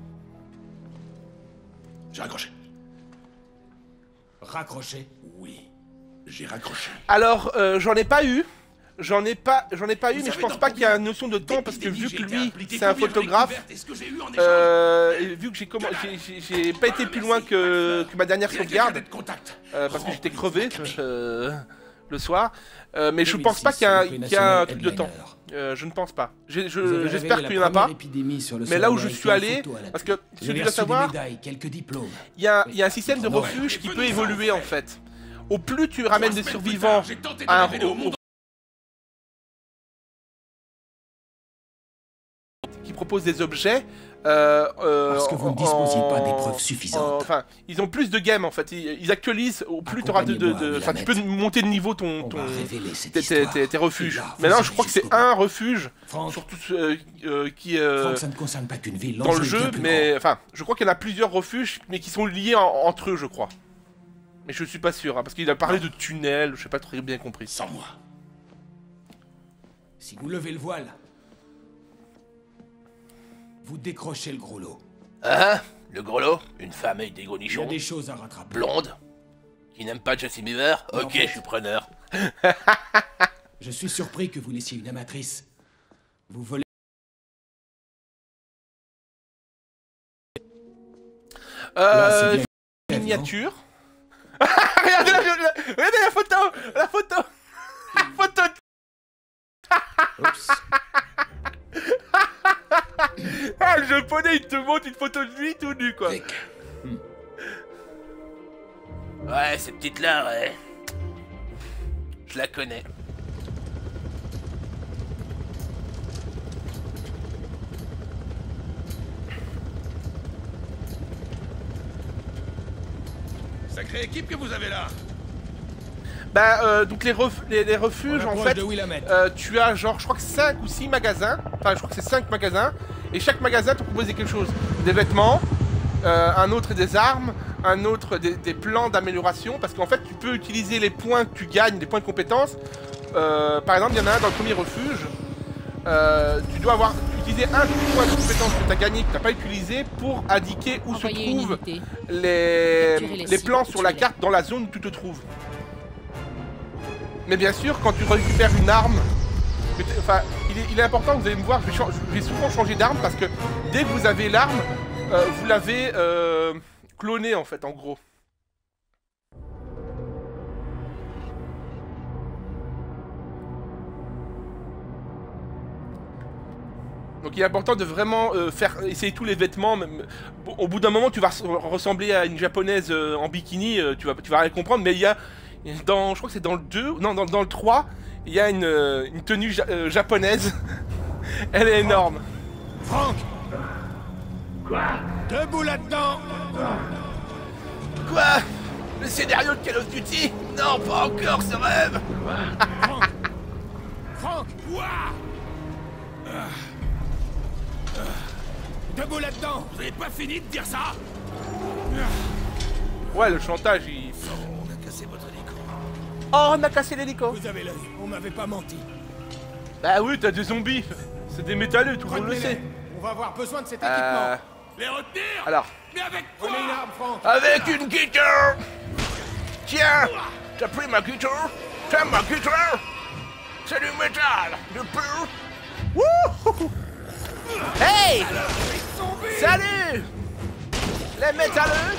B: J'ai raccroché.
H: Raccroché?
B: Oui, j'ai raccroché.
A: Alors, j'en ai pas eu. J'en ai pas eu, mais je pense pas qu'il y a une notion de temps parce que vu que lui, c'est un photographe, et vu que j'ai pas été plus loin que ma dernière sauvegarde, parce que j'étais crevé le soir, mais je pense pas qu'il y a un truc de temps. Je ne pense pas. J'espère qu'il y en a pas. Mais là où je suis allé, parce que ce que tu dois savoir, il y a un système de refuge qui peut évoluer en fait. Au plus tu ramènes des survivants à un qui propose des objets.
H: Parce que vous ne disposiez pas des preuves suffisantes.
A: Enfin, ils ont plus de games en fait. Ils actualisent au plus tu auras enfin, tu peux monter de niveau tes refuges. Maintenant, je crois que c'est un refuge sur tout qui
H: ça ne concerne pas qu'une ville
A: dans le jeu, mais enfin, je crois qu'il y en a plusieurs refuges, mais qui sont liés entre eux, je crois. Mais je suis pas sûr, hein, parce qu'il a parlé de tunnel, je sais pas très bien compris.
B: Sans moi.
H: Si vous levez le voile, vous décrochez le gros lot.
E: Hein? Le gros lot? Une femme avec des gros
H: Il y a
E: nichons?
H: des choses à rattraper.
E: Blonde? Qui n'aime pas Justin Bieber?
H: Mais en
E: Ok,
H: fait-
E: je suis preneur.
H: Je suis surpris que vous laissiez une amatrice. Vous volez. Là, c'est bien une
A: Miniature. Regardez regardez la photo! La photo! La photo!
H: Oups.
A: Ah, le japonais, il te montre une photo de lui tout nu, quoi.
B: Vic.
E: Ouais, cette petite-là, ouais. Je la connais.
B: Sacrée équipe que vous avez là.
A: Bah, donc les refuges,
H: On
A: en
H: approche
A: fait,
H: de Willamette.
A: tu as genre, je crois que 5 ou 6 magasins. Enfin, je crois que c'est 5 magasins. Et chaque magasin te propose quelque chose. Des vêtements, un autre des armes, un autre des plans d'amélioration. Parce qu'en fait, tu peux utiliser les points que tu gagnes, les points de compétence. Par exemple, il y en a un dans le premier refuge. Tu dois avoir utilisé un point de compétence que tu as gagné, que tu n'as pas utilisé, pour indiquer où
F: Envoyez
A: se
F: une
A: trouvent
F: unité.
A: les
F: Capturez les
A: plans
F: cibles,
A: sur la
F: tuez-les.
A: carte dans la zone où tu te trouves. Mais bien sûr, quand tu récupères une arme, enfin, il est important, vous allez me voir, je vais souvent changer d'arme parce que dès que vous avez l'arme, vous l'avez clonée en fait, en gros. Donc il est important de vraiment essayer tous les vêtements. Même, bon, au bout d'un moment, tu vas ressembler à une japonaise en bikini, tu vas rien comprendre, mais il y a je crois que c'est dans le 2, non, dans le 3, il y a une tenue japonaise. Elle est énorme.
G: Franck! Quoi? Debout là-dedans!
E: Quoi? Le scénario de Call of Duty? Non, pas encore, ce rêve!
G: Franck!
B: Quoi?
G: Debout là-dedans!
B: Vous avez pas fini de dire ça?
A: Ouais, le chantage, il...
B: On a cassé votre hélico.
A: Oh, on a cassé l'hélico.
G: Vous avez l'œil, on m'avait pas menti.
A: Bah oui, t'as des zombies. C'est des métalleux, tout le monde le
G: Retenez-les.
A: sait.
G: On va avoir besoin de cet équipement.
B: Les retenir?
A: Alors,
B: Mais avec quoi?
G: Prenez une arme, Franck!
E: Avec une guitare! Tiens! T'as pris ma guitare? T'aimes ma guitare? C'est du métal! Du pur! Wouhou! Hey! Salut! Les métalleux!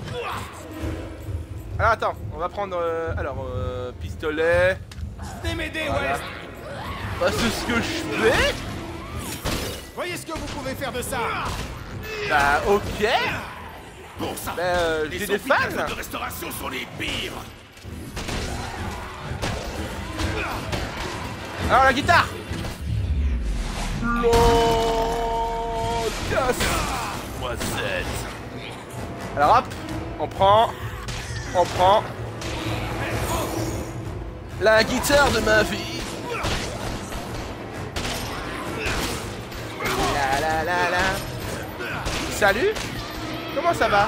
A: alors attends, on va prendre... pistolet...
G: Venez m'aider,
A: Voilà.
G: West!
A: Bah, c'est ce que je fais.
G: Voyez ce que vous pouvez faire de ça!
A: Bah, ok.
B: Pour ça,
A: Bah,
B: les
A: j'ai des
B: zombies de la
A: fans.
B: zone de restauration sont les pires.
A: Alors, la guitare. Casse.
E: Moi, 7.
A: Alors, hop, on prend...
E: La guitare de ma vie!
A: La la la la. Salut. Comment ça va?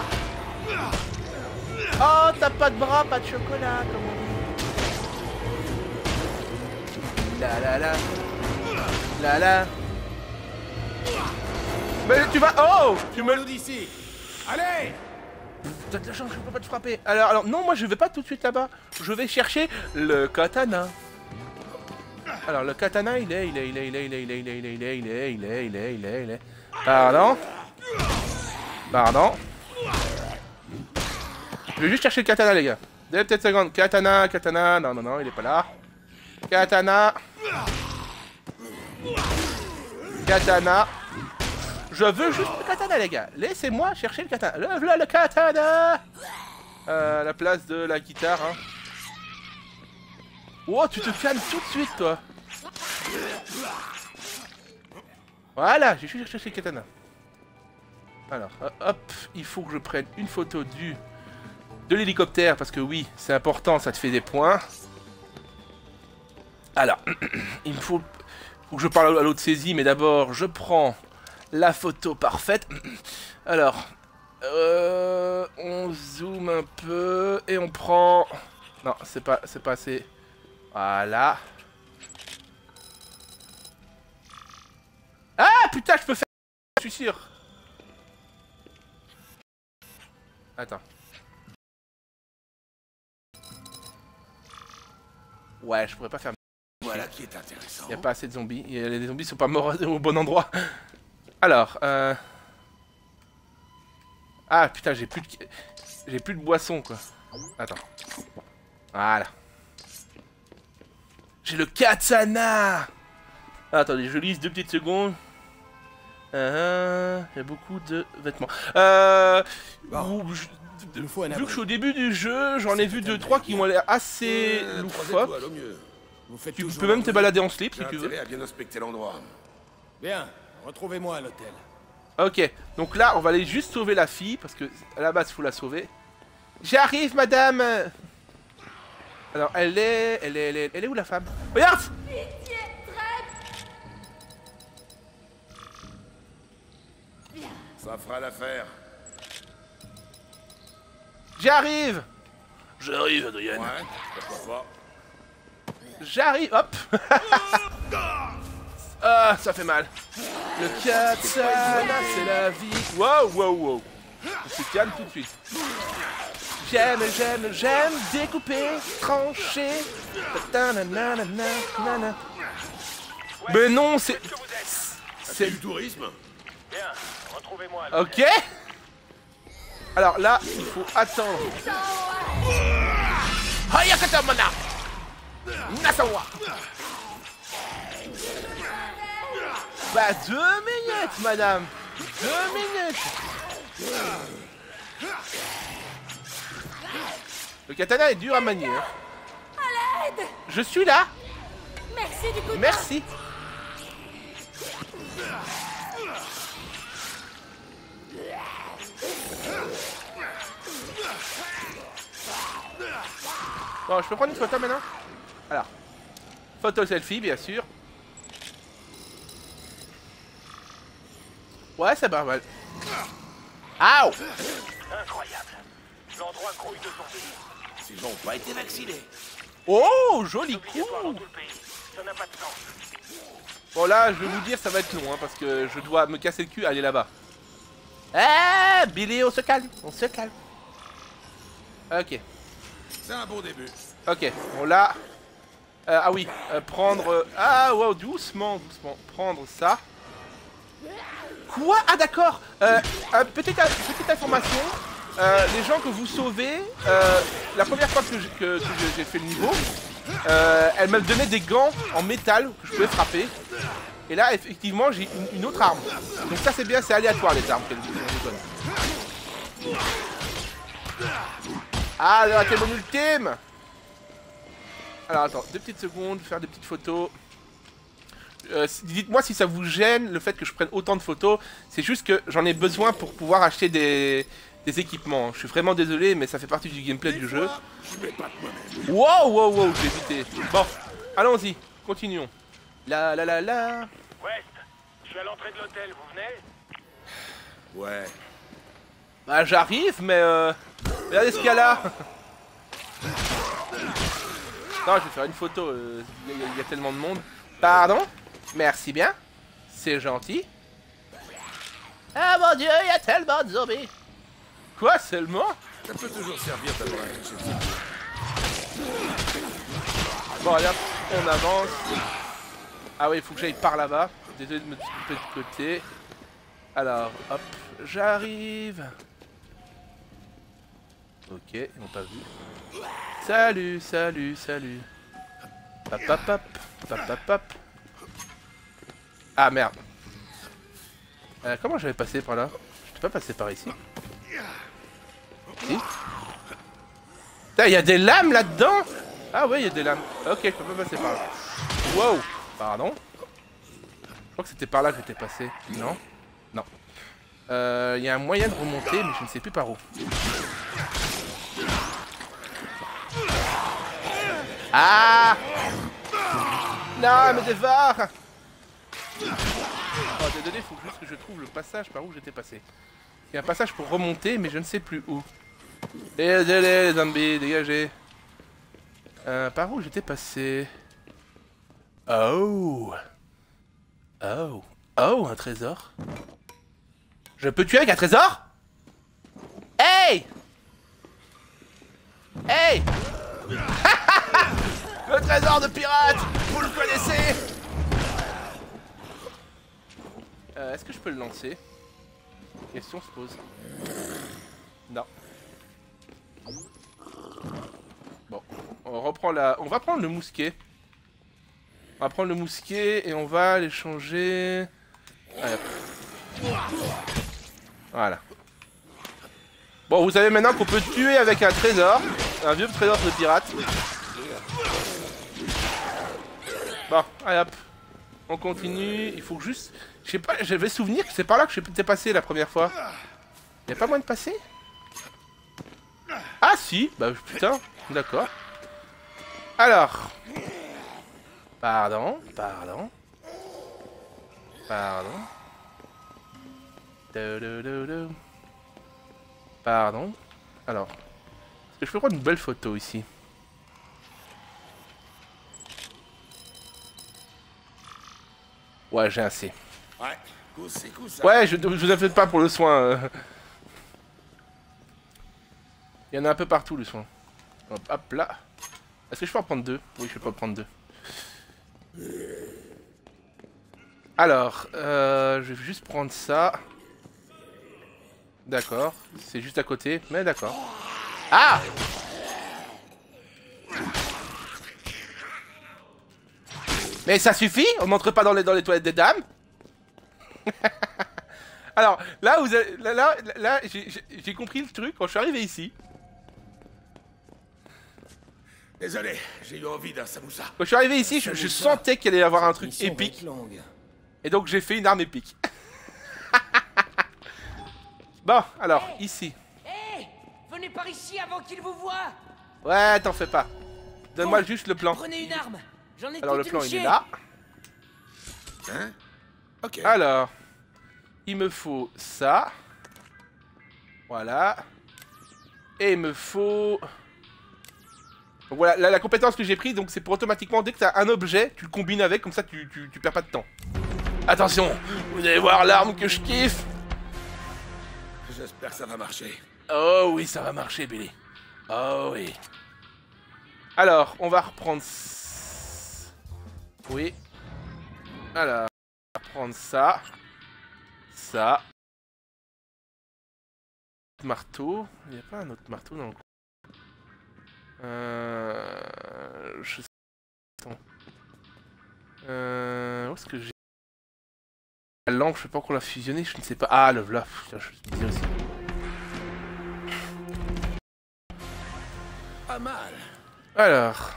A: Oh, t'as pas de bras, pas de chocolat, comme on dit. La la la. La la. Mais tu vas... Oh, tu me...
G: Nous d'ici! Allez!
A: T'as de la chance, je peux pas te frapper. Alors, non, moi je vais pas tout de suite là-bas. Je vais chercher le katana. Alors, le katana, il est. Pardon. Je vais juste chercher le katana, les gars. Deux petites secondes. Katana. Non, il est pas là. Katana. Je veux juste le katana, les gars. Laissez-moi chercher le katana. Le katana. La place de la guitare. Hein. Oh, tu te calmes tout de suite, toi. Voilà, j'ai juste cherché le katana. Alors, hop, il faut que je prenne une photo de l'hélicoptère, parce que oui, c'est important, ça te fait des points. Alors, il faut que je parle à l'autre saisie, mais d'abord, je prends la photo parfaite. Alors, On zoome un peu et on prend... Non, c'est pas assez. Voilà. Ah putain, je peux faire... Je suis sûr. Attends. Ouais, je pourrais pas faire...
B: Voilà qui est intéressant.
A: Il y a pas assez de zombies. Les zombies sont pas morts au bon endroit. Alors, Ah putain, j'ai plus de boisson quoi. Attends. Voilà. J'ai le katana. Ah, attendez, je lise 2 petites secondes. Il y a beaucoup de vêtements. Vu que je suis au début du jeu, j'en ai vu 2-3 qui ont l'air assez loufoques. Tu peux même te balader en slip si tu veux.
B: À bien inspecter l'endroit.
H: Bien, retrouvez-moi à l'hôtel.
A: Ok, donc là, on va aller juste sauver la fille, parce que à la base, il faut la sauver. J'arrive, madame. Alors, elle est où la femme? Regarde.
B: Ça fera l'affaire.
A: J'arrive.
E: J'arrive, Adrien.
B: Ouais, pourquoi pas.
A: J'arrive, hop. Ah, ça fait mal. Le katana, c'est la vie. Wow, wow, wow. On se calme tout de suite. J'aime découper, trancher. Mais non, c'est
B: du tourisme.
A: Ok. Alors là, il faut attendre.
E: Hayakatamana. Nasawa.
A: Bah 2 minutes, madame. 2 minutes. Le katana est dur à manier. Hein. Je suis là.
C: Merci du coup.
A: Merci. Bon, je peux prendre une photo maintenant? Alors, photo selfie, bien sûr. Ouais, c'est pas mal. Aouh!
E: Incroyable. L'endroit grouille de zombies.
B: Ces gens ont pas été vaccinés.
A: Oh, joli coup!
E: Dans tout le pays. Ça n'a pas de sens.
A: Bon, là, je vais vous dire, ça va être long, hein, parce que je dois me casser le cul à aller là-bas. Eh, Billy, on se calme, on se calme. Ok.
B: C'est un bon début.
A: Ok, bon là... ah oui, prendre... ah, wow, doucement, doucement. Prendre ça. Quoi? Ah d'accord. Petite information. Les gens que vous sauvez, la première fois que j'ai fait le niveau, elle m'a donné des gants en métal que je pouvais frapper. Et là, effectivement, j'ai une autre arme. Donc ça, c'est bien, c'est aléatoire les armes qu'elle nous donne. Ah, là, t'es mon ultime. Alors, attends, 2 petites secondes, faire des petites photos. Dites-moi si ça vous gêne le fait que je prenne autant de photos. C'est juste que j'en ai besoin pour pouvoir acheter des équipements. Je suis vraiment désolé, mais ça fait partie du gameplay du jeu. Wow, wow, wow, j'ai évité. Bon, allons-y, continuons. La.
E: West, je suis à l'entrée de l'hôtel, vous venez?
B: Ouais.
A: Bah, j'arrive, mais regardez ce qu'il y a là. Non, je vais faire une photo. Il y a tellement de monde. Pardon? Merci bien. C'est gentil. Ah mon dieu, il y a tellement de zombies. Quoi, seulement?
B: Ça peut toujours servir d'avoir un chez
A: Bon, allez hop, on avance. Ah oui, il faut que j'aille par là-bas. Désolé de me couper de côté. Alors, hop, j'arrive. Ok, ils m'ont pas vu. Salut, salut, salut. Hop, hop, hop, hop, hop, hop. Ah merde. Comment j'avais passé par là? Je n'étais pas passé par ici. Si. Il y a des lames là-dedans? Ah ouais, il y a des lames. Ok, je peux pas passer par là. Wow. Pardon. Je crois que c'était par là que j'étais passé. Non? Non. Il y a un moyen de remonter, mais je ne sais plus par où. Ah! Non, mais dévore! Oh, désolé, il faut juste que je trouve le passage par où j'étais passé. y a un passage pour remonter, mais je ne sais plus où. Les zombies, dégagez. Par où j'étais passé? Oh. Oh. Oh, un trésor. Je peux tuer avec un trésor? Hey! Hey! Le trésor de pirate! Vous le connaissez? Est-ce que je peux le lancer? Question se pose. Non. Bon, on reprend la... On va prendre le mousquet. On va prendre le mousquet et on va l'échanger... Voilà. Bon, vous savez maintenant qu'on peut tuer avec un trésor. Un vieux trésor de pirate. Bon, allez hop. On continue. Il faut juste... Je sais pas, j'avais souvenir que c'est par là que j'étais passé la première fois. Y'a pas moyen de passer? Ah si, bah putain, d'accord. Alors. Pardon. Pardon. Alors. Est-ce que je peux prendre une belle photo ici? Ouais, j'ai assez.
B: Ouais, c'est cool ça.
A: Ouais, je vous en faites pas pour le soin. Il y en a un peu partout le soin. Hop là. Est-ce que je peux en prendre deux? Oui, je peux en prendre deux. Alors, je vais juste prendre ça. D'accord, c'est juste à côté, mais d'accord. Ah! Mais ça suffit? On n'entre pas dans les toilettes des dames? Alors, là, vous avez, là j'ai compris le truc quand je suis arrivé ici.
B: Désolé, j'ai eu envie d'un samoussa.
A: Quand je suis arrivé ici, je sentais qu'il allait y avoir un truc épique. Et donc j'ai fait une arme épique. Bon, alors, ici.
I: Hé! Venez par ici avant qu'il vous voie!
A: Ouais, t'en fais pas. Donne-moi juste le plan.
I: Prenez une arme! J'en ai
A: Alors le plan il est là.
B: Hein? Ok.
A: Alors, il me faut ça. Voilà. Et il me faut... Donc voilà, la compétence que j'ai prise, donc c'est pour automatiquement, dès que t'as un objet, tu le combines avec, comme ça tu perds pas de temps. Attention, vous allez voir l'arme que je kiffe.
B: J'espère que ça va marcher.
A: Oh oui, ça va marcher, Billy. Oh oui. Alors, on va reprendre... Oui. Alors, on va reprendre ça. Ça. Marteau. Il n'y a pas un autre marteau dans le coin. Je sais... Attends. Où est-ce que j'ai... La lampe, je sais pas qu'on l'a fusionné, je ne sais pas. Ah, le voilà. Putain, je vais dire aussi.
B: Pas mal.
A: Alors...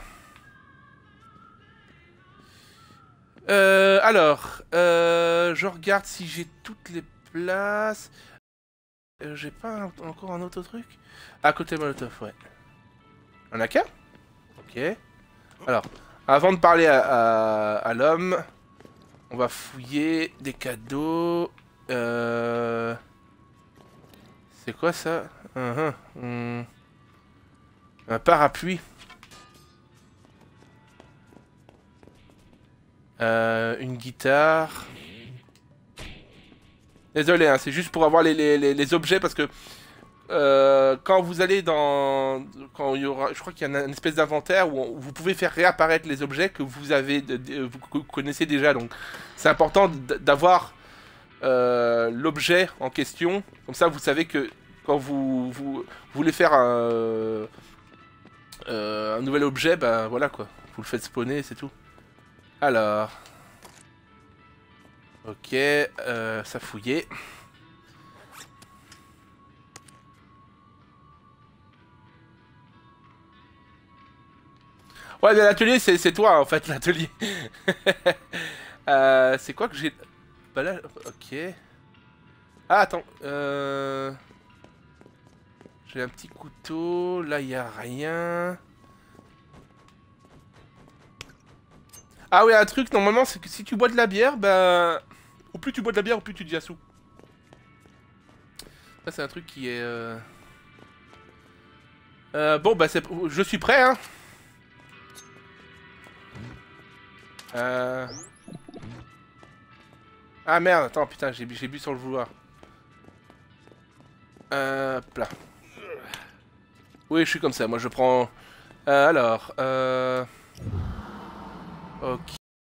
A: je regarde si j'ai toutes les places. J'ai pas encore un autre truc? À côté Molotov, ouais. Un AK? Ok. Alors, avant de parler à l'homme, on va fouiller des cadeaux. C'est quoi ça? Un parapluie. Une guitare. Désolé, hein, c'est juste pour avoir les objets parce que quand vous allez dans... Quand il y aura, je crois qu'il y a une espèce d'inventaire où vous pouvez faire réapparaître les objets que vous avez, vous connaissez déjà. Donc c'est important d'avoir l'objet en question. Comme ça vous savez que quand vous voulez faire un nouvel objet, bah voilà quoi. Vous le faites spawner, c'est tout. Alors... Ok, ça fouillait. Ouais, mais l'atelier, c'est toi, en fait, l'atelier. C'est quoi que j'ai... Bah là, ok. Ah, attends. J'ai un petit couteau. Là, il n'y a rien. Ah oui, un truc, normalement, c'est que si tu bois de la bière, bah... Au plus tu bois de la bière, au plus tu deviens sous. Ça c'est un truc qui est... bon bah c'est... Je suis prêt hein. Ah merde, attends, putain, j'ai bu sur le vouloir. Là. Oui, je suis comme ça, moi je prends... alors, ok.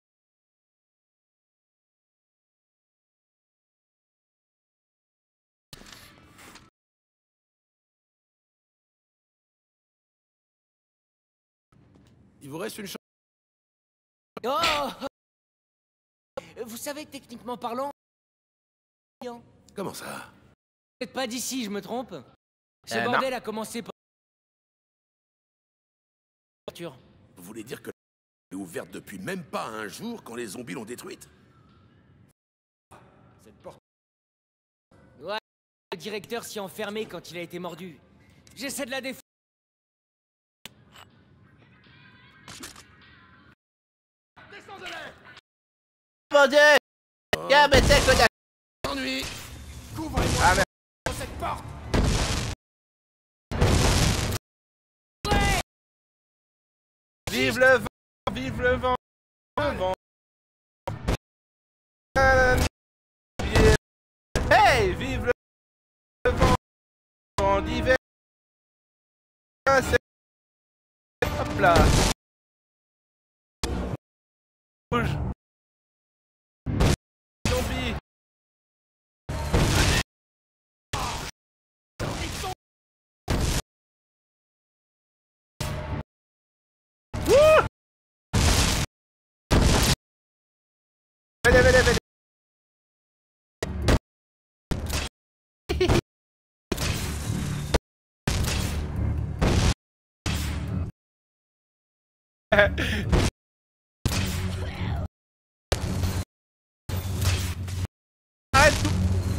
B: Il vous reste une chance.
I: Oh! Vous savez, techniquement parlant...
B: Comment ça?
I: Vous n'êtes pas d'ici, je me trompe? Ce
A: non.
I: bordel a commencé par...
B: Vous voulez dire que est ouverte depuis même pas un jour quand les zombies l'ont détruite? Cette porte...
I: Ouais, le directeur s'y est enfermé quand il a été mordu. J'essaie de la défendre.
E: Mon dieu! Tiens, mais c'est que
B: Ennui! Couvrez-moi
A: Ah merde.
B: cette porte!
A: Vive le vent, vive le vent, le vent. Hey, vive le vent d'hiver. Hop là. Rouge. Zombie. Venez, venez, venez. Arrête tout.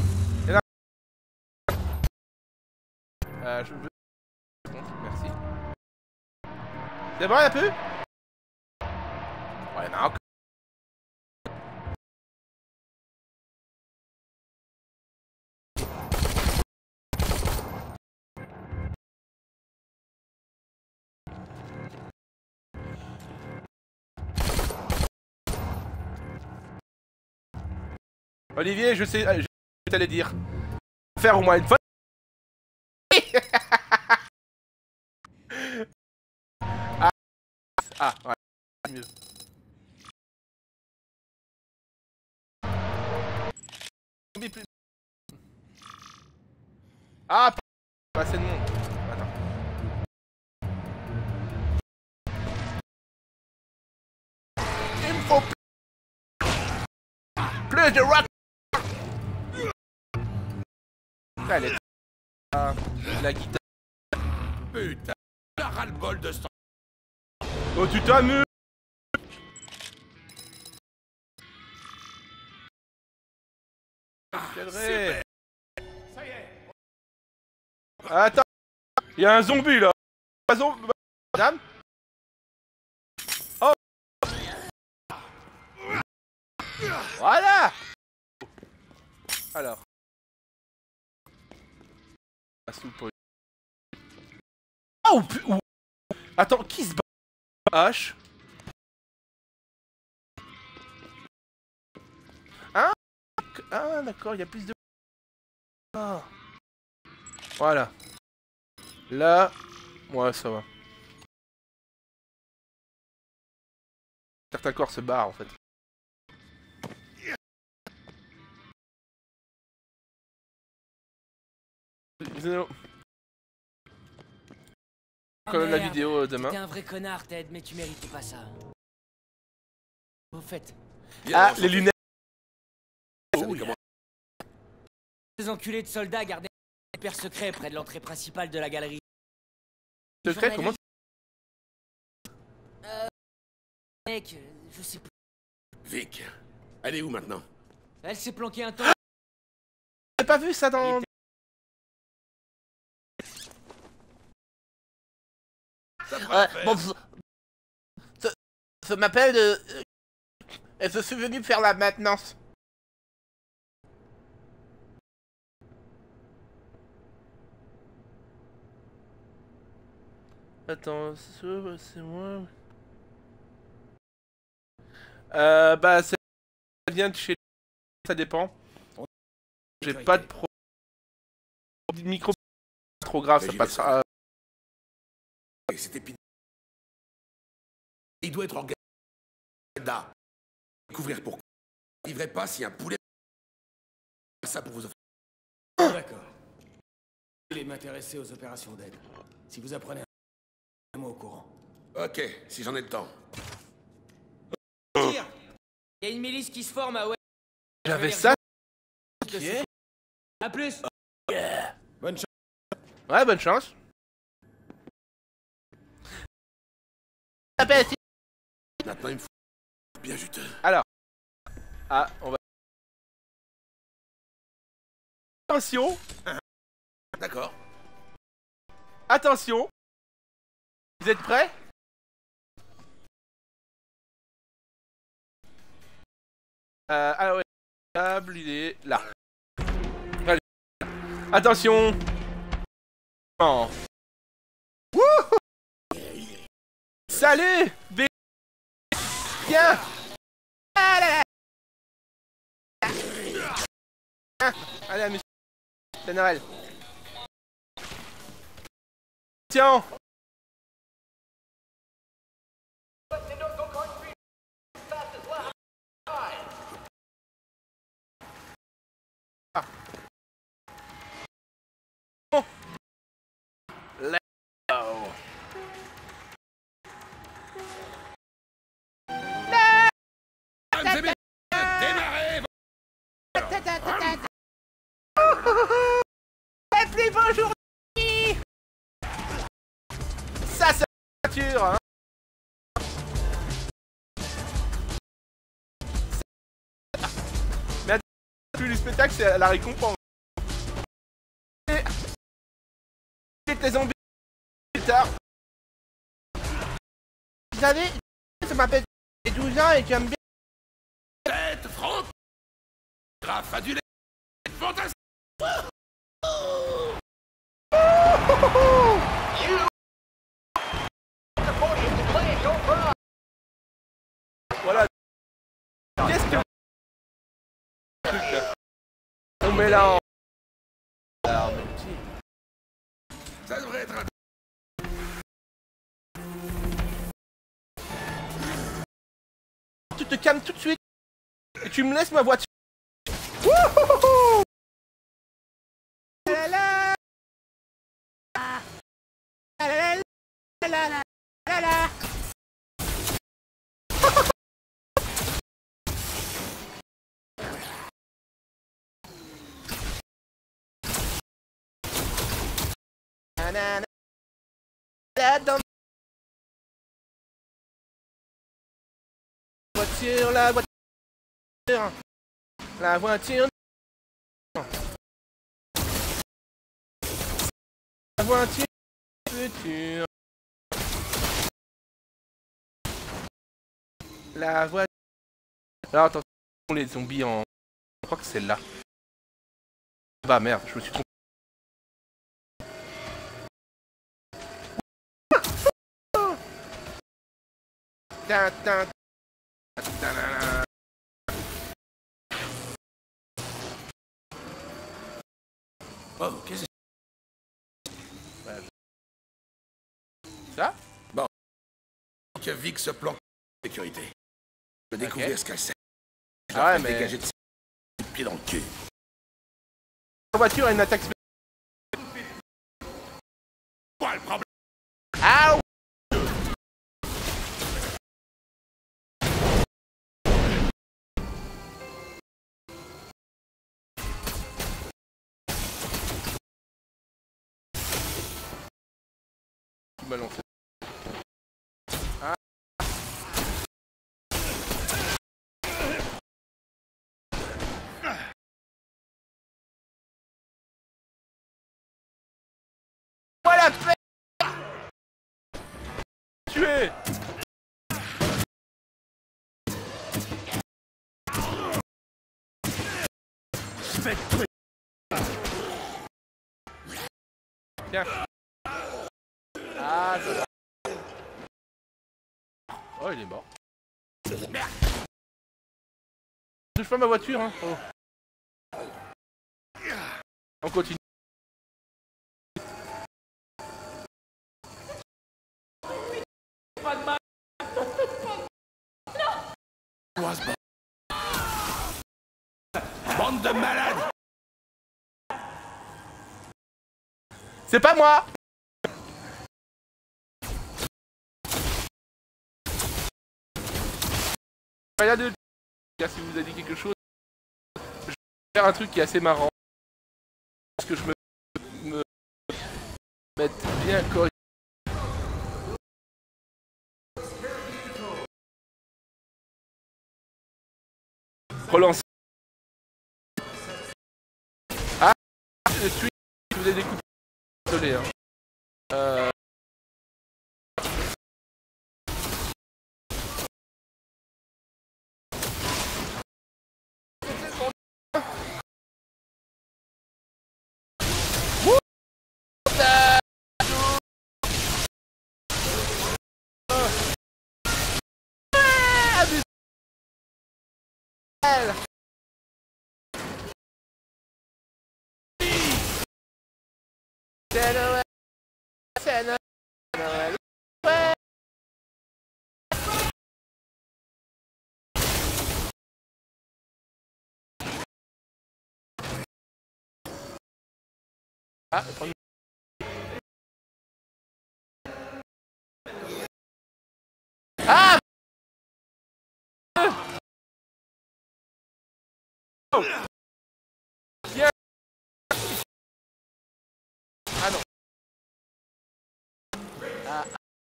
A: Je veux... Merci. C'est bon, il y a plus? Ouais, non, encore. Olivier, je sais ce que t'allais dire. Faire au moins une fois. Ah, ouais, c'est mieux. Ah, pas assez de monde. Attends. Il me faut plus de rock. Elle est... la guitare.
B: Putain, la ras-le-bol de ce...
A: Oh, tu t'amuses.
B: Super. Ça y est.
A: Attends, il y a un zombie là. Un zombie, madame. Oh. Voilà. Alors. La soupe. Oh, attends, qui se bat? H. Hein? Ah, d'accord, il y a plus de... Ah. Voilà. Là... Ouais, ça va. Certains corps se barrent, en fait. Comme la vidéo demain.
I: T'es un vrai connard, Ted, mais tu méritais pas ça. Au fait...
A: Ah, les lunettes.
B: Oh, comment...
I: Ces enculés de soldats gardaient un hyper secret près de l'entrée principale de la galerie.
A: Secret, comment?
I: Mec, je sais plus.
B: Vic, elle est où maintenant?
I: Elle s'est planquée un temps.
A: J'ai pas vu ça dans...
E: bon, ça m'appelle et je suis venu faire la maintenance.
A: Attends, c'est moi. Bah, ça vient de chez... Ça dépend. J'ai pas de micro trop grave, ça passera.
B: C'était il doit être organisé. Découvrir pourquoi. Il ne vivrait pas si un poulet... Ça pour vous offrir.
H: D'accord. Il est m'intéresser aux opérations d'aide. Si vous apprenez un mot au courant.
B: Ok, si j'en ai le temps.
I: Tire. Il y a une milice qui se forme à...
A: J'avais ça.
I: Ok. A plus.
H: Bonne chance.
A: Ouais, bonne chance.
B: Maintenant, il me faut... Bien juteux.
A: Alors. Ah, on va... Attention.
B: D'accord.
A: Attention. Vous êtes prêts? Ah ouais. Le câble, il est là. Allez. Attention. Oh. Wouhou. Salut. Viens. Ah là là. Allez, monsieur. C'est Noël. Tiens. Ah. Oh. Let's go.
B: Démarrez.
A: Appelez bonjour. Ça c'est la voiture, hein. Mais attends, plus le spectacle, c'est la récompense. Et... les zombies plus tard. Vous savez, ça m'appelle 12 ans et j'aime bien.
B: Tête, Franck. Graphe adulé. Fantastique.
A: Voilà. Qu'est-ce que... On mélange. Alors,
B: Ça devrait être un...
A: tu te calmes tout de suite. Et tu me laisses ma voiture. Wouhouhou. La la la la la la la la. Dans voiture, la voiture, la voiture, la voiture, future, la voiture. Alors attention, les zombies en... Je crois que c'est là. Bah merde, je me suis trompé.
B: Oh, qu'est-ce que
A: c'est? Ça?
B: Bon. Que Vic se planque en sécurité. Je vais découvrir ce qu'elle sait. Je
A: ah ouais,
B: mais...
A: mais...
B: dégager de pied dans le cul.
A: La voiture a une attaque spéciale.
B: Quoi le problème?
A: Ah! Ballon. Ah. Voilà, tué. Tiens. Ah, ça va. Oh, il est mort. Touche pas ma voiture, hein. Oh. On continue.
B: Bande de malades!
A: C'est pas moi! Rien de... Si vous a dit quelque chose, je vais faire un truc qui est assez marrant. Parce que je me mette bien correct. Relance. Ah, je suis... Je vous ai découpé. Désolé, hein. C'est Noël, c'est Noël, Noël. Ouais. Ah, ah. Oh. Bien. Ah non. Ah.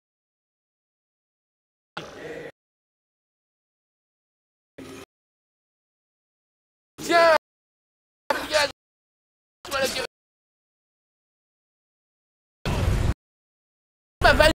A: Tiens. Regarde. Toi la gueule. Ma valise.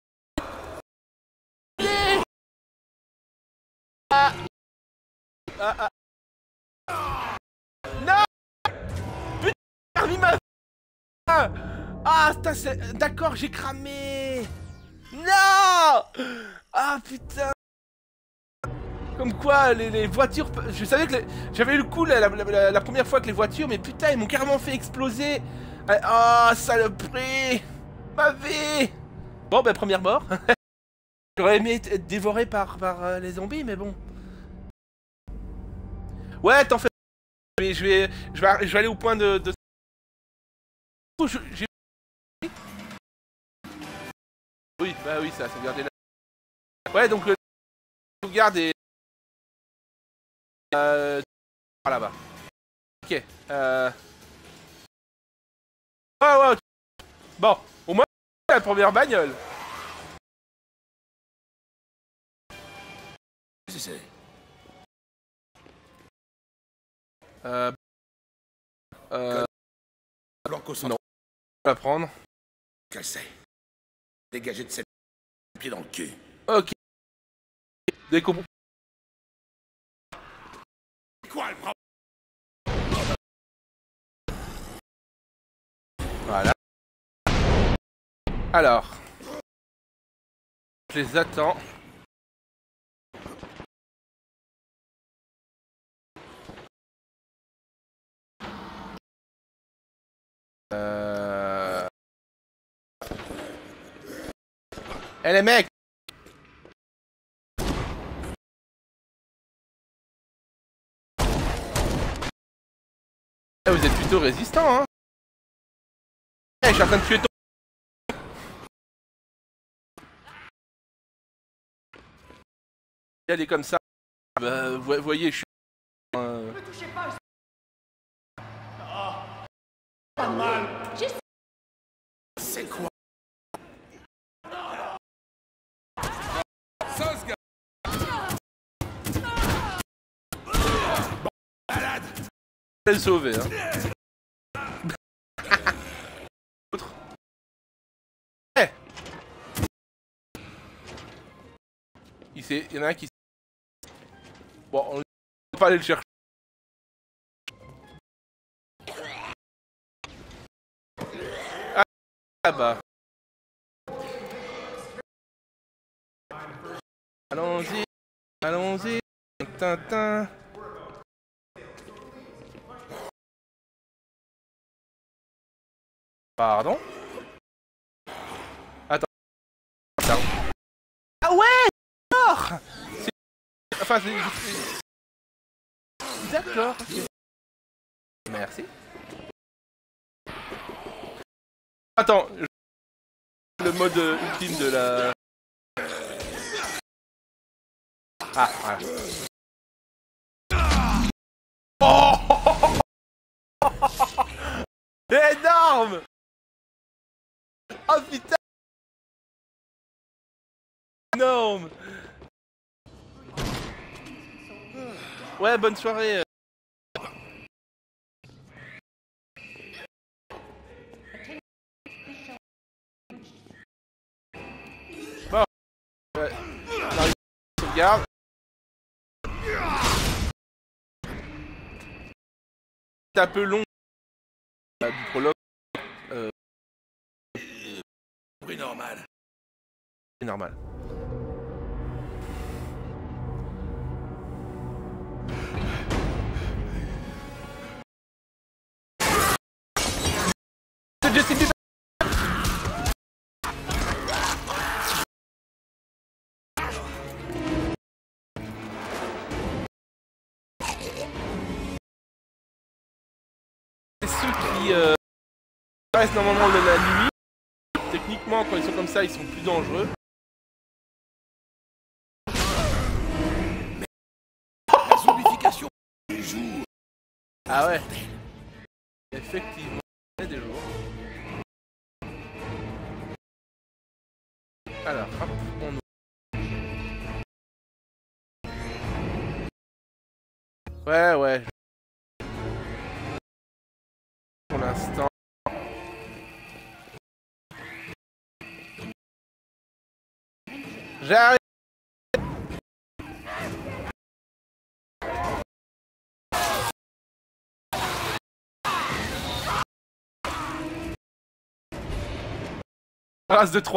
A: Ah. Ah. Ah. Non. Putain, il m'a... Ah, c'est... D'accord, j'ai cramé. Non. Ah, putain. Comme quoi, les voitures... Je savais que... J'avais eu le coup la première fois avec les voitures, mais putain, ils m'ont carrément fait exploser. Ah, saloperie. Ma vie. Bon, ben, première mort. J'aurais aimé être dévoré par les zombies, mais bon. Ouais, t'en fais... Je vais aller au point de... Oh, j'ai... Oui, bah oui, ça, sauvegarder la... Ouais, donc le... Sauvegarde est... Par là-bas. Ok, Ouais, ouais, bon, au moins, la première bagnole.
B: C'est...
A: Non. On va prendre.
B: Qu'elle sait. Dégagez de cette... pied dans le cul.
A: Ok. Dès qu'on...
B: Quoi le problème?
A: Voilà. Alors. Je les attends. Eh les mecs! Vous êtes plutôt résistants, hein? Eh, je suis en train de tuer ton... Il y a des comme ça. Bah, vous voyez, je suis...
J: Ne me touchez pas! Oh. Pas mal!
B: C'est quoi?
A: Je vais le sauver, hein. Autre. Eh. Il y en a un qui... Bon, on va pas aller le chercher. Ah bah. Allons-y. Allons-y. Tintin. Pardon? Attends. Ah ouais! D'accord! Enfin, d'accord. Merci. Attends. Le mode ultime de la... Ah, voilà. Oh énorme! Oh putain! Énorme! Ouais, bonne soirée. Bon. Ouais. On arrive à sauvegarde. C'est un peu long du prologue.
B: Bruit normal.
A: C'est normal. C'est Justin Bieber. C'est ceux qui restent normalement la nuit. Techniquement, quand ils sont comme ça, ils sont plus dangereux.
B: La zombification des jours.
A: Ah ouais. Effectivement, il y a des jours. Alors, hop, on ouvre. Ouais, ouais. Pour l'instant. J'arrive. Race de 3.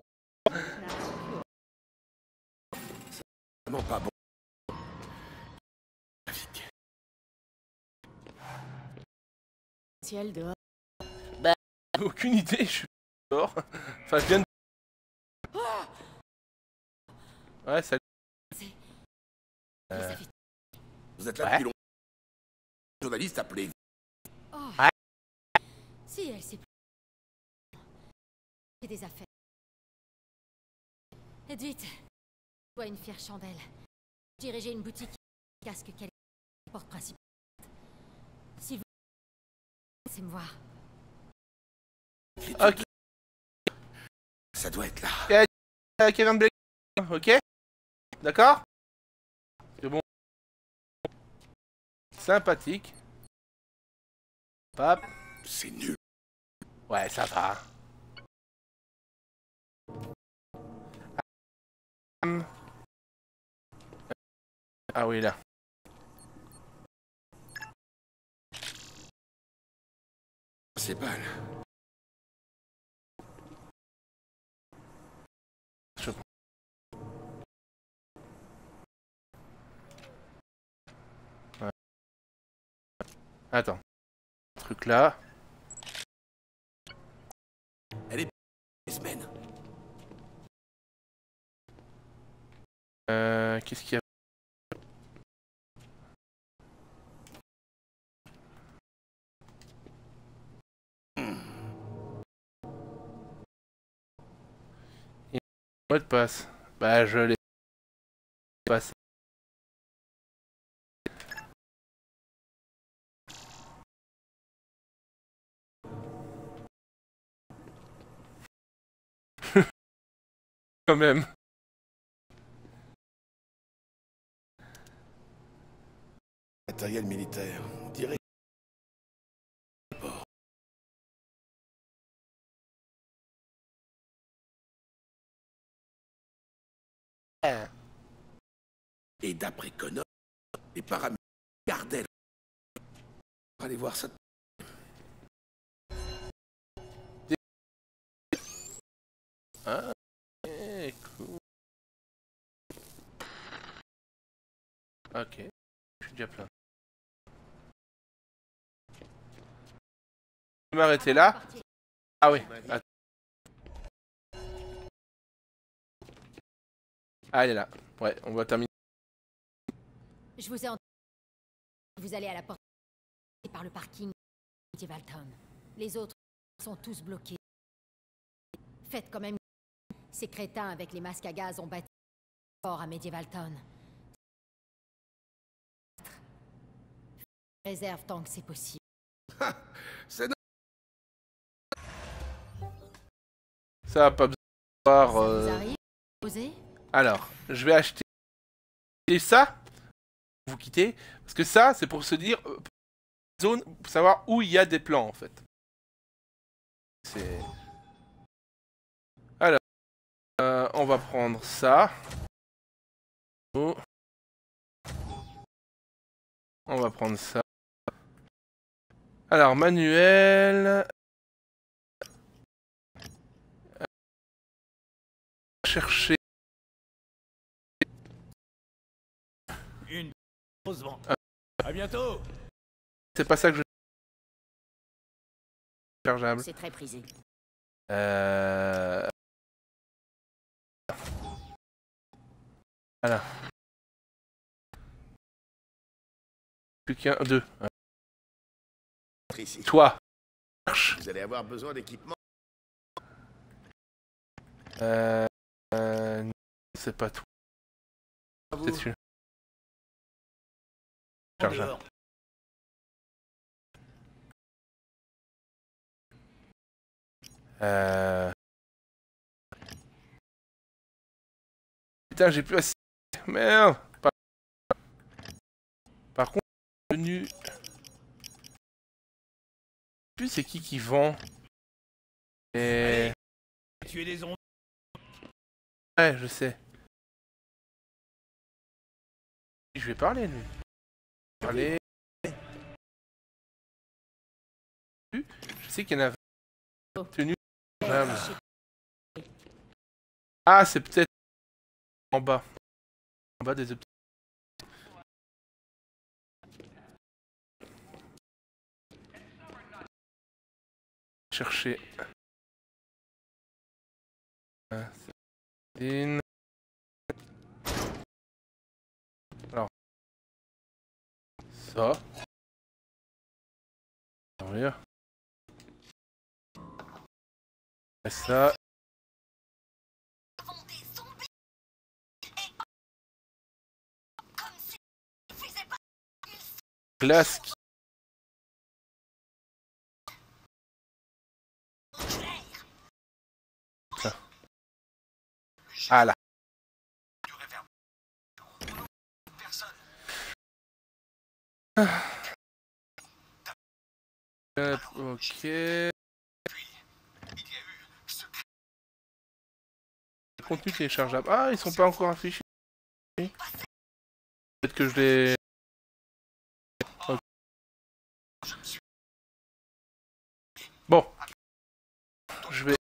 B: Non, pas bon.
F: Ciel dehors.
A: Bah, aucune idée, je suis dehors. Enfin, je viens de... Ouais, salut.
B: Vous êtes là
A: ouais.
B: depuis longtemps. Journaliste appelé.
C: Oh.
A: Ouais.
C: Si, elle sait plus. C'est des affaires. Edith, toi une fière chandelle. Diriger une boutique casque quelle porte principale. Si vous... c'est me voir.
A: Ok.
B: Ça doit être là.
A: Kevin Blake. Ok. D'accord. C'est bon. Sympathique. Hop.
B: C'est nul.
A: Ouais, ça va. Ah oui, là.
B: C'est pas là.
A: Ouais. Attends. Truc là.
B: Elle est des semaines.
A: Qu'est-ce qu'il y a? Et mot de passe. Bah je l'ai passé. Quand même.
B: Matériel militaire. On dirait. Et d'après Connor, les paramilitaires gardaient. Allez voir ça.
A: Ah, cool. Ok, je suis déjà plein. Je vais m'arrêter là. Ah oui, attends. Ah, elle est là. Ouais, on va terminer.
C: Je vous ai entendu. Vous allez à la porte par le parking Medievaltown. Les autres sont tous bloqués. Faites quand même. Ces crétins avec les masques à gaz ont bâti un fort à Medievaltown. Réserve tant que c'est possible.
B: C'est
A: Ça va pas besoin de voir.
C: Ça vous arrive? Posez?
A: Alors, je vais acheter ça. Vous quittez. Parce que ça, c'est pour se dire. Zone, pour savoir où il y a des plans en fait. C'est. Alors. On va prendre ça. Oh. On va prendre ça. Alors, manuel. Chercher.
J: Une grosse vent. À bientôt.
A: C'est pas ça que je. Chargeable.
C: C'est très prisé.
A: Voilà. Plus qu'un, deux.
B: ici.
A: Toi.
B: Vous allez avoir besoin d'équipement.
A: C'est pas tout.
B: À vous.
A: C'est dessus. Chargeable. Putain, j'ai plus assez. Merde. Par contre, menu. Plus c'est qui vend. Et.
J: Tuer des ondes.
A: Ouais, je sais. Je vais parler, lui. Parler. Je sais qu'il y en a. Tenue. Ah, c'est peut-être en bas. En bas des optiques. Chercher. Alors. Ça. Ouvrir. Et ça. Glace. Ça. Ah là. Ok. Contenu téléchargeable. Ah, ils sont pas encore affichés. Peut-être que je les. Okay. Bon. Je vais.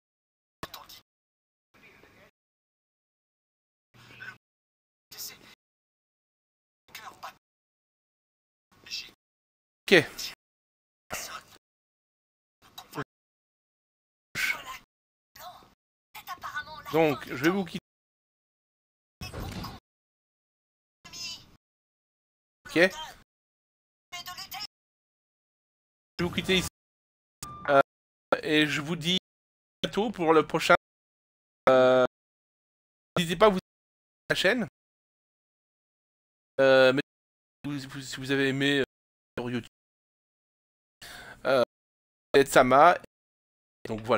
A: Ok. Donc, je vais vous quitter. Ok. Je vais vous quitter ici. Et je vous dis à bientôt pour le prochain. N'hésitez pas à vous abonner à la chaîne. Mais si vous avez aimé sur YouTube. Sama. Donc voilà.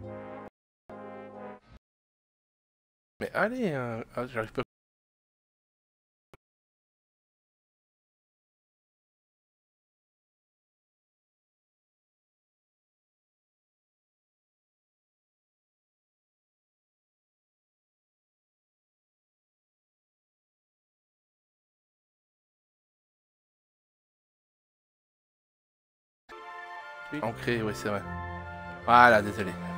A: Mais allez, j'arrive pas. Ancré, oui, c'est vrai. Voilà, désolé.